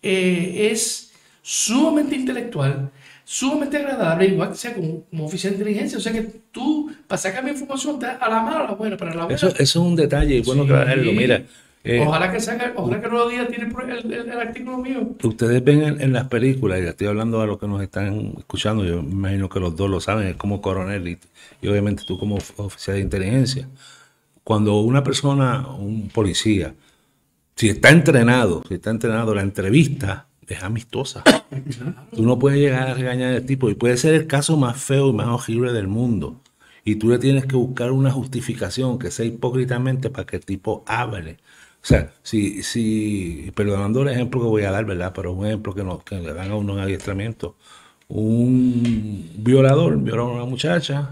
es sumamente intelectual, sumamente agradable, igual que sea como oficial de inteligencia. O sea que tú, para sacar mi información, te a la mala o a la buena, para la buena. Eso es un detalle y bueno aclararlo. Mira, ojalá que Rodríguez tiene el artículo mío. ustedes ven en las películas, y estoy hablando a los que nos están escuchando, yo me imagino que los dos lo saben, es como coronel y obviamente tú como oficial de inteligencia. Cuando una persona, un policía, si está entrenado, la entrevista es amistosa. Tú no puedes llegar a regañar al tipo y puede ser el caso más feo y más horrible del mundo. Y tú le tienes que buscar una justificación que sea hipócritamente para que el tipo hable. O sea, perdonando el ejemplo que voy a dar, ¿verdad? Pero un ejemplo que le dan a uno en adiestramiento. Un violador violó a una muchacha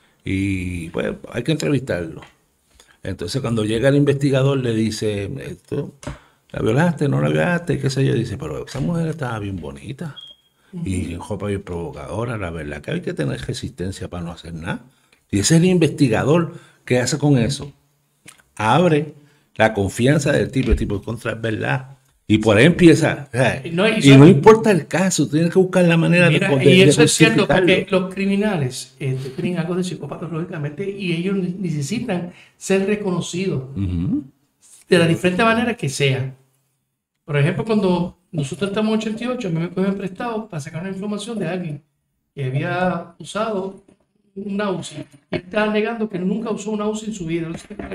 y pues hay que entrevistarlo. Entonces cuando llega el investigador le dice, ¿la violaste? ¿No la violaste? ¿Qué sé yo? Dice, pero esa mujer estaba bien bonita y ropa bien provocadora. La verdad que hay que tener resistencia para no hacer nada. Y ese es el investigador. ¿Qué hace con eso? Abre la confianza del tipo. El tipo contra es verdad. Y por ahí empieza. Y no importa el caso, tienes que buscar la manera de y eso es cierto, porque los criminales tienen algo de psicópatas, lógicamente, y ellos necesitan ser reconocidos de la diferente manera que sea. Por ejemplo, cuando nosotros estamos en 88, a mí me cogieron prestado para sacar una información de alguien que había usado una UCI. Y estaba negando que nunca usó una UCI en su vida.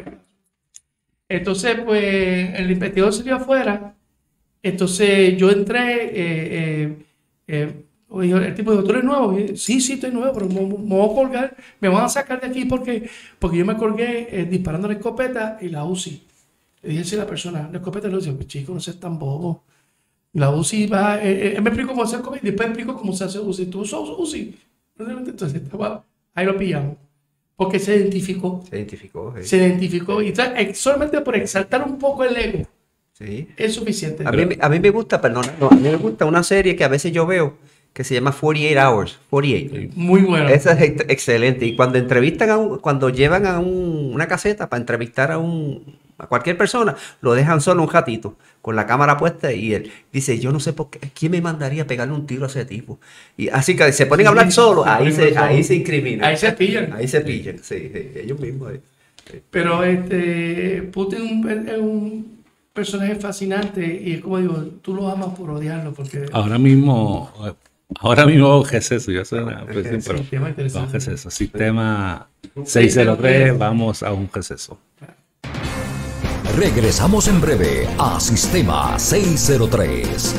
Entonces, pues, el investigador salió afuera. Entonces, yo entré. El tipo dijo, ¿tú eres nuevo? Y, sí, estoy nuevo, pero me voy a colgar. Me van a sacar de aquí porque yo me colgué disparando la escopeta y la UCI. Le dije así a la persona, la escopeta, le dije, chico, no seas tan bobo. La UCI va. Él me explicó cómo hacer COVID y después me explicó cómo se hace UCI. ¿Tú usas UCI? Entonces, ahí lo pillamos. Porque se identificó. Se identificó. Se identificó. Y solamente por exaltar un poco el ego Sí. Es suficiente. A mí me gusta, perdón, no, a mí me gusta una serie que a veces yo veo que se llama 48 Hours, 48. Muy bueno. Esa es excelente. Y cuando entrevistan cuando llevan a una caseta para entrevistar a cualquier persona, lo dejan solo un ratito, con la cámara puesta, y él dice, yo no sé por qué, ¿quién me mandaría a pegarle un tiro a ese tipo? Y así que se ponen a hablar solo, ahí se incriminan. Ahí se pillan. Ahí se pillan, sí, ellos mismos. Pero Putin es un personaje fascinante y es como digo, tú lo amas por odiarlo porque Ahora mismo ¿qué es eso? Yo soy una presión, pero sistema interesante. ¿qué es eso? Sistema 603, vamos a un receso. Regresamos en breve a Sistema 603.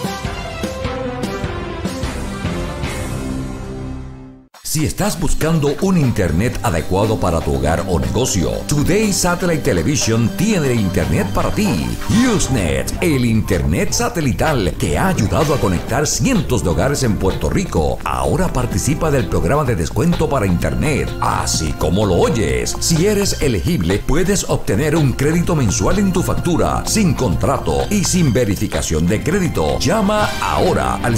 Si estás buscando un internet adecuado para tu hogar o negocio, Today Satellite Television tiene internet para ti. Usenet, el internet satelital que ha ayudado a conectar cientos de hogares en Puerto Rico, ahora participa del programa de descuento para internet, así como lo oyes. Si eres elegible, puedes obtener un crédito mensual en tu factura, sin contrato y sin verificación de crédito. Llama ahora al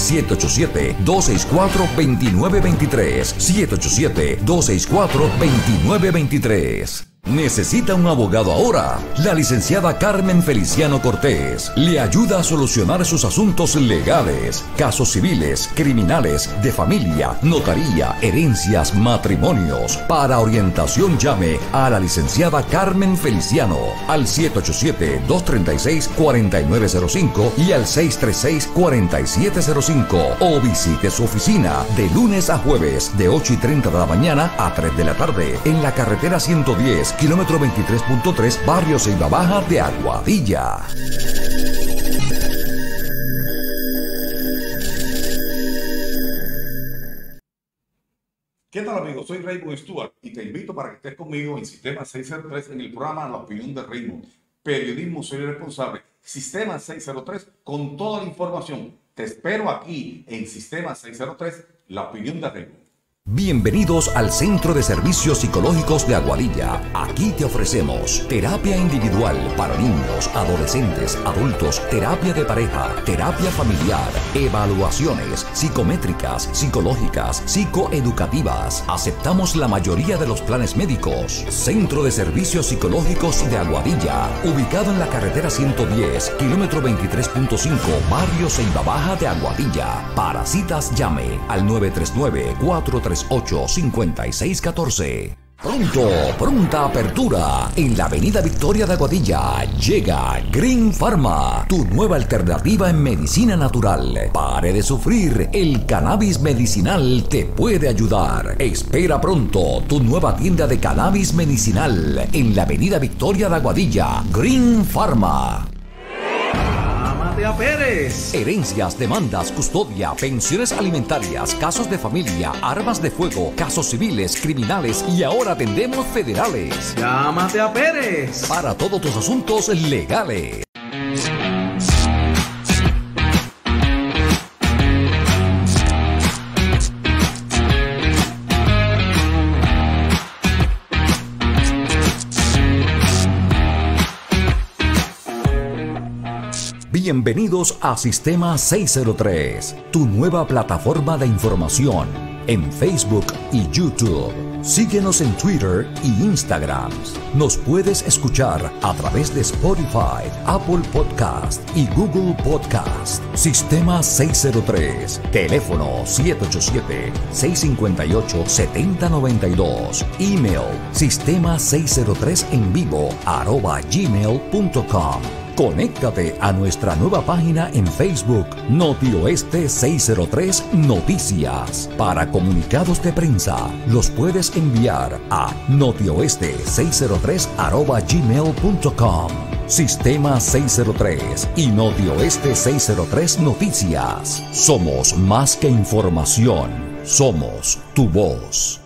787-264-2923. 787-264-2923. ¿Necesita un abogado ahora? La licenciada Carmen Feliciano Cortés le ayuda a solucionar sus asuntos legales, casos civiles, criminales, de familia, notaría, herencias, matrimonios. Para orientación llame a la licenciada Carmen Feliciano al 787-236-4905 y al 636-4705 o visite su oficina de lunes a jueves de 8:30 de la mañana a 3 de la tarde en la carretera 110, kilómetro 23.3, barrio Ceiba Baja de Aguadilla. ¿Qué tal, amigos? Soy Raymond Stewart y te invito para que estés conmigo en Sistema 603 en el programa La Opinión de Raymond. Periodismo soy el responsable. Sistema 603 con toda la información. Te espero aquí en Sistema 603, La Opinión de Raymond. Bienvenidos al Centro de Servicios Psicológicos de Aguadilla. Aquí te ofrecemos terapia individual para niños, adolescentes, adultos, terapia de pareja, terapia familiar, evaluaciones psicométricas, psicológicas, psicoeducativas. Aceptamos la mayoría de los planes médicos. Centro de Servicios Psicológicos de Aguadilla, ubicado en la carretera 110, kilómetro 23.5, barrio Ceiba Baja de Aguadilla. Para citas llame al 939-438-5614. Pronta apertura en la avenida Victoria de Aguadilla. Llega Green Pharma, tu nueva alternativa en medicina natural. Pare de sufrir, el cannabis medicinal te puede ayudar. Espera pronto tu nueva tienda de cannabis medicinal en la avenida Victoria de Aguadilla. Green Pharma. Amatea Pérez. Herencias, demandas, custodia, pensiones alimentarias, casos de familia, armas de fuego, casos civiles, criminales y ahora atendemos federales. Llámate a Pérez. Para todos tus asuntos legales. Bienvenidos a Sistema 603, tu nueva plataforma de información en Facebook y YouTube. Síguenos en Twitter y Instagram. Nos puedes escuchar a través de Spotify, Apple Podcast y Google Podcast. Sistema 603, teléfono 787-658-7092. Email sistema603envivo@gmail.com. Conéctate a nuestra nueva página en Facebook, Notioeste 603 Noticias. Para comunicados de prensa, los puedes enviar a notioeste603@gmail.com. Sistema 603 y Notioeste 603 Noticias. Somos más que información, somos tu voz.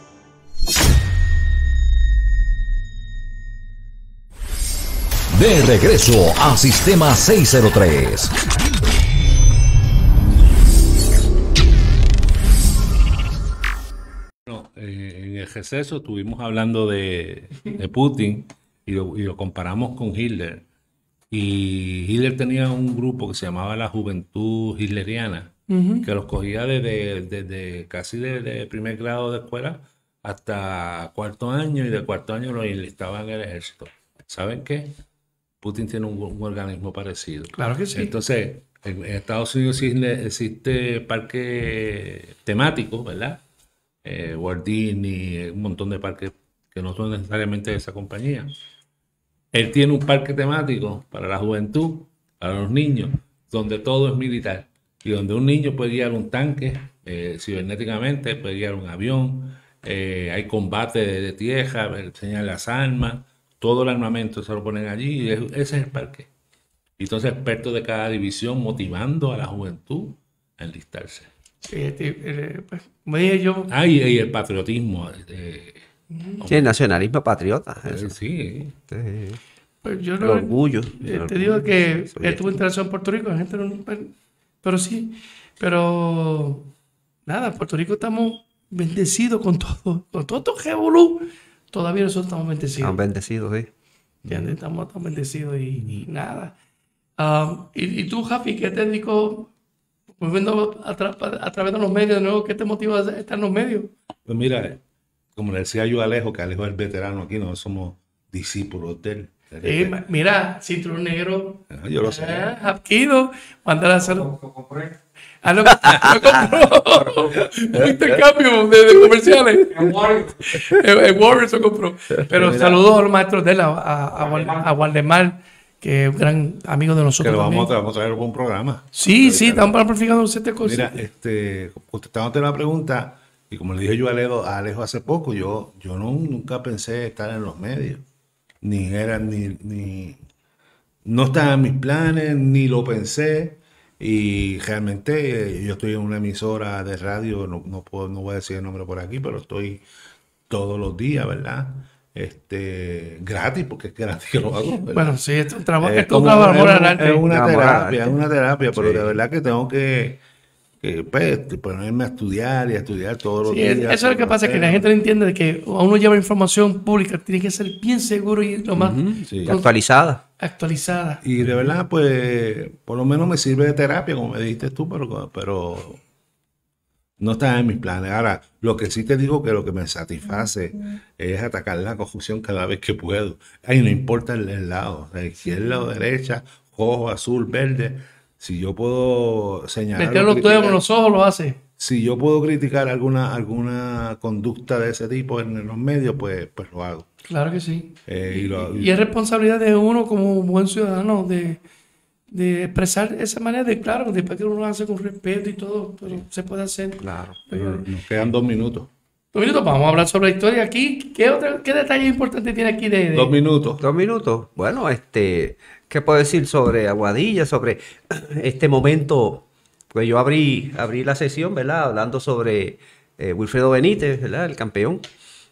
De regreso a Sistema 603. Bueno, en el receso estuvimos hablando de Putin y lo comparamos con Hitler. Y Hitler tenía un grupo que se llamaba la Juventud Hitleriana, que los cogía desde casi desde primer grado de escuela hasta cuarto año, y de cuarto año los enlistaban en el ejército. ¿Saben qué? Putin tiene un organismo parecido. Claro que sí. Entonces, en Estados Unidos existe parques temáticos, ¿verdad? Walt Disney, un montón de parques que no son necesariamente de esa compañía. Él tiene un parque temático para la juventud, para los niños, donde todo es militar. Y donde un niño puede guiar un tanque cibernéticamente, puede guiar un avión, hay combate de tierra, enseñan las armas, todo el armamento se lo ponen allí, y ese es el parque. Y entonces expertos de cada división motivando a la juventud a enlistarse. Pues, como dije yo, Y el patriotismo. Sí, el nacionalismo patriota. Eso. Sí. Sí. pues yo El no, orgullo. te digo que estuve interesado en Puerto Rico, la gente no, pero sí, pero nada, Puerto Rico estamos bendecidos con todo estos revolú. Todavía nosotros estamos bendecidos. Están bendecidos, sí. ¿Entiendes? Estamos bendecidos y nada. Y tú, Jafi, ¿qué te dedicó? Pues viendo a través de los medios de nuevo, ¿qué te motiva a estar en los medios? Pues mira, como le decía yo a Alejo, que Alejo es el veterano aquí, no somos discípulos de él. Mira, cinturón negro. Yo lo sé. Japquido, mandar a hacer. Lo compró. Un intercambio de comerciales. En Warriors lo compró. Pero saludos a los maestros de él, a Waldemar, que es un gran amigo de nosotros. Que lo también. vamos a traer algún programa. Sí, estamos planificando ciertas cosas. Mira, contestándote la pregunta, y como le dije yo a Alejo hace poco, yo nunca pensé estar en los medios. No estaba en mis planes, ni lo pensé. Y realmente yo estoy en una emisora de radio, no voy a decir el nombre por aquí, pero estoy todos los días, ¿verdad? Gratis, porque es gratis que lo hago, ¿verdad? Bueno, sí, esto es un trabajo Es una terapia, pero de verdad que tengo que pues, ponerme a estudiar todos los Sí, días. eso es lo que pasa, que la gente no entiende de que a uno lleva información pública, tiene que ser bien seguro y lo más Sí. Actualizada. actualizada. Y de verdad, pues, por lo menos me sirve de terapia, como me dijiste tú, pero no está en mis planes. Ahora, lo que sí te digo que lo que me satisface es atacar la confusión cada vez que puedo. Ahí no importa el lado, la izquierda o derecha, rojo, azul, verde. Si yo puedo señalar, Meter los dedos con los ojos lo hace. si yo puedo criticar alguna conducta de ese tipo en los medios, pues lo hago. Claro que sí. Y Y es responsabilidad de uno como buen ciudadano de expresar esa manera claro, después que uno lo hace con respeto y todo, pero se puede hacer. Claro. nos quedan 2 minutos. 2 minutos, vamos a hablar sobre la historia aquí. ¿Qué detalle importante tiene aquí 2 minutos. 2 minutos. Bueno, ¿qué puedo decir sobre Aguadilla, sobre este momento? Pues yo abrí la sesión, ¿verdad? Hablando sobre Wilfredo Benítez, ¿verdad? El campeón.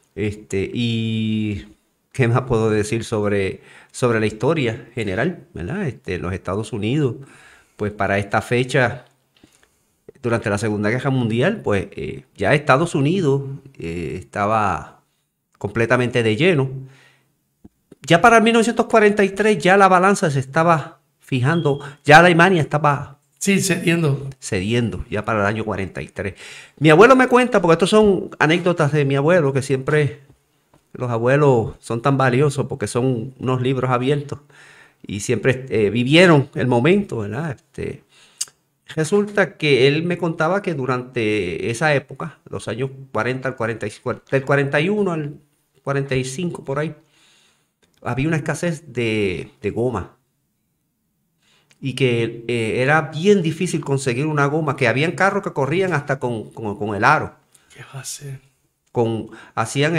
Y ¿qué más puedo decir sobre la historia general, ¿verdad? En los Estados Unidos, pues para esta fecha, durante la Segunda Guerra Mundial, pues ya Estados Unidos estaba completamente de lleno. Ya para 1943 ya la balanza se estaba fijando, ya Alemania estaba Sí, cediendo ya para el año 43. Mi abuelo me cuenta, porque estos son anécdotas de mi abuelo, que siempre los abuelos son tan valiosos porque son unos libros abiertos y siempre vivieron el momento, ¿verdad? Resulta que él me contaba que durante esa época, los años 40 al 45, del 41 al 45 por ahí, había una escasez de goma. Y que era bien difícil conseguir una goma, que habían carros que corrían hasta con el aro. ¿Qué va a hacer? Hacían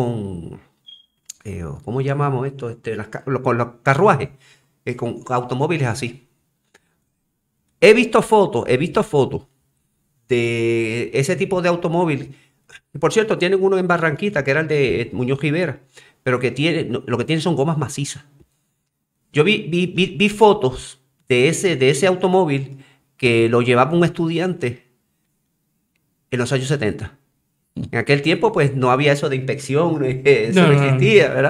¿cómo llamamos esto? Con los carruajes, con automóviles así. He visto fotos de ese tipo de automóvil. Por cierto, tienen uno en Barranquita, que era el de Muñoz Rivera, pero lo que tiene son gomas macizas. Yo vi fotos de ese automóvil que lo llevaba un estudiante en los años 70. En aquel tiempo, pues, no había eso de inspección, eso no existía, ¿verdad?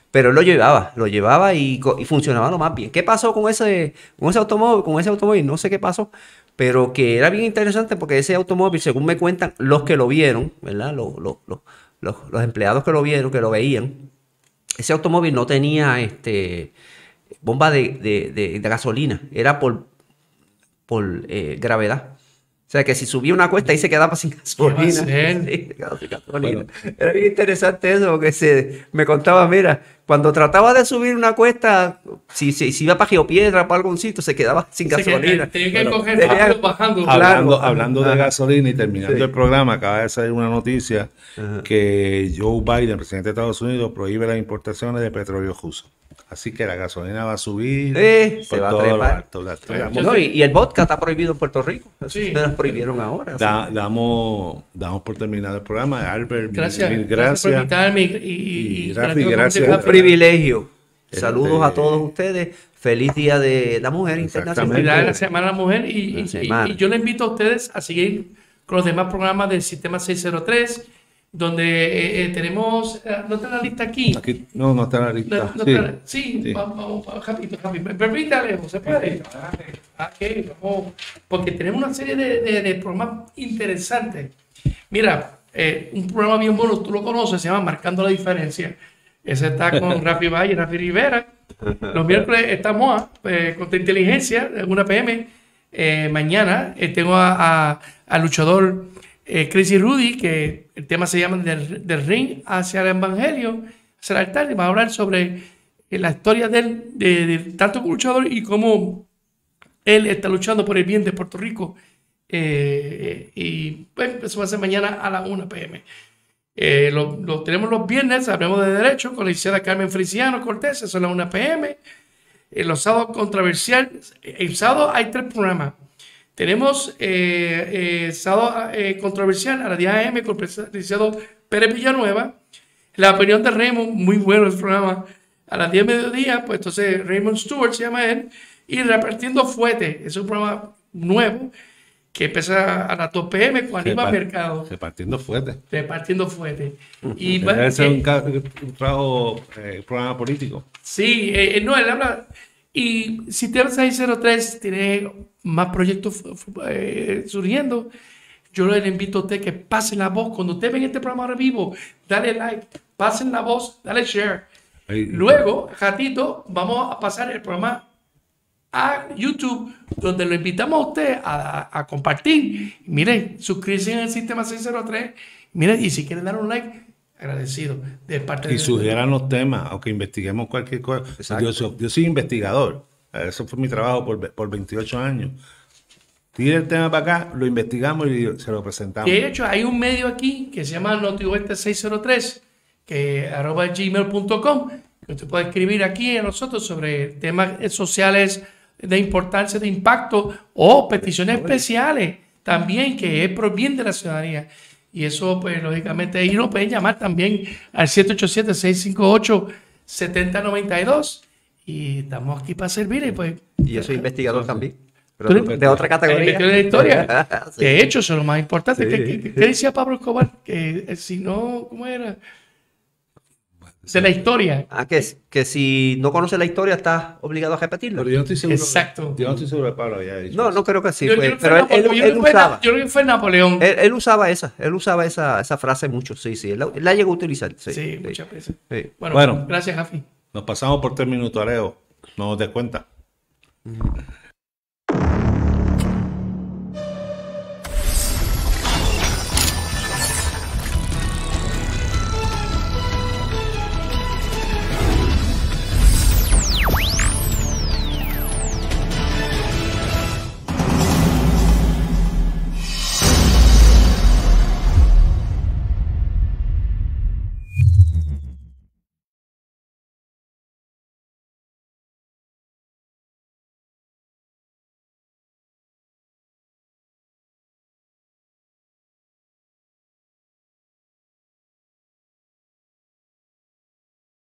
Pero él lo llevaba y funcionaba lo más bien. ¿Qué pasó con ese automóvil? Con ese automóvil, no sé qué pasó, pero que era bien interesante porque ese automóvil, según me cuentan los que lo vieron, ¿verdad? Los empleados que lo vieron, que lo veían, ese automóvil no tenía bomba de gasolina, era por gravedad. O sea, que si subía una cuesta ahí se quedaba sin gasolina. Sí, se quedaba sin gasolina. Bueno. Era bien interesante eso, porque me contaba, mira, cuando trataba de subir una cuesta, si iba para Geopiedra, para algún sitio, se quedaba sin gasolina. Tenía que coger bajando. Hablando de gasolina y terminando el programa, acaba de salir una noticia que Joe Biden, presidente de Estados Unidos, prohíbe las importaciones de petróleo ruso. Así que la gasolina va a subir se va a trepar. No, y el vodka está prohibido en Puerto Rico. Sí. Se lo prohibieron ahora. Damos por terminado el programa. Albert, gracias. Gracias por invitarme. Y Rafi, gracias. Un privilegio. Saludos a todos ustedes. Feliz Día de la Mujer Internacional. Feliz Día de la Semana de la Mujer. Y yo les invito a ustedes a seguir con los demás programas del Sistema 603. Donde tenemos, no está la lista aquí. No está la lista. Sí. Vamos, Javi, permítale, José, puede. Vamos, porque tenemos una serie de programas interesantes. Mira, un programa bien bueno, tú lo conoces, se llama Marcando la Diferencia. Ese está con Rafi Valle y Rafi Rivera. Los miércoles estamos con Inteligencia, de 1 p.m. Mañana tengo al luchador Chris y Rudy, que el tema se llama del ring hacia el evangelio, hacia el altar, y va a hablar sobre la historia de tanto luchador y cómo él está luchando por el bien de Puerto Rico. Y pues eso va a ser mañana a las 1 p.m. Lo tenemos los viernes, hablamos de derecho con la licenciada Carmen Feliciano Cortés, eso a las 1 p.m. Los sábados controversiales, el sábado hay 3 programas. Tenemos sábado controversial a las 10 a.m. con el licenciado Pérez Villanueva. La opinión de Raymond, muy bueno el programa. A las 10 de mediodía, pues entonces Raymond Stewart se llama él. Y Repartiendo Fuete, es un programa nuevo que empieza a las 2 p.m. con Aníbal Mercado. Repartiendo Fuete. Y debe ser un programa político. Sí, no, él habla. Y Sistema 603 tiene más proyectos surgiendo. Yo le invito a usted que pasen la voz. Cuando usted ve este programa ahora vivo, dale like, pasen la voz, dale share. Luego, ratito, vamos a pasar el programa a YouTube, donde lo invitamos a usted a compartir. Miren, suscríbanse en el Sistema 603. Miren, y si quieren dar un like, agradecido de parte y sugieran los temas, aunque investiguemos cualquier cosa. Yo soy investigador. Eso fue mi trabajo por 28 años. Tire el tema para acá, lo investigamos y se lo presentamos. De hecho, hay un medio aquí que se llama NotiOeste 603, que @gmail.com, que usted puede escribir aquí a nosotros sobre temas sociales de importancia, de impacto o peticiones especiales también, que es por bien de la ciudadanía. Y eso, pues, lógicamente, ahí lo pueden llamar también al 787-658-7092. Y estamos aquí para servir. Y pues, yo soy investigador también, pero de otra categoría. De historia. Sí. De hecho, eso es lo más importante. Sí. ¿Qué decía Pablo Escobar? Que si no, ¿cómo era? De la historia. Que si no conoces la historia estás obligado a repetirla. Pero yo no estoy seguro. Exacto. Yo no estoy seguro de Pablo había dicho. No creo que sí. Pero él usaba. Yo creo que fue Napoleón. Él usaba esa frase mucho. Sí. Él la llegó a utilizar. Sí, muchas veces. Sí. Bueno, gracias, Jafi. Nos pasamos por 3 minutos, Areo. No nos des cuenta.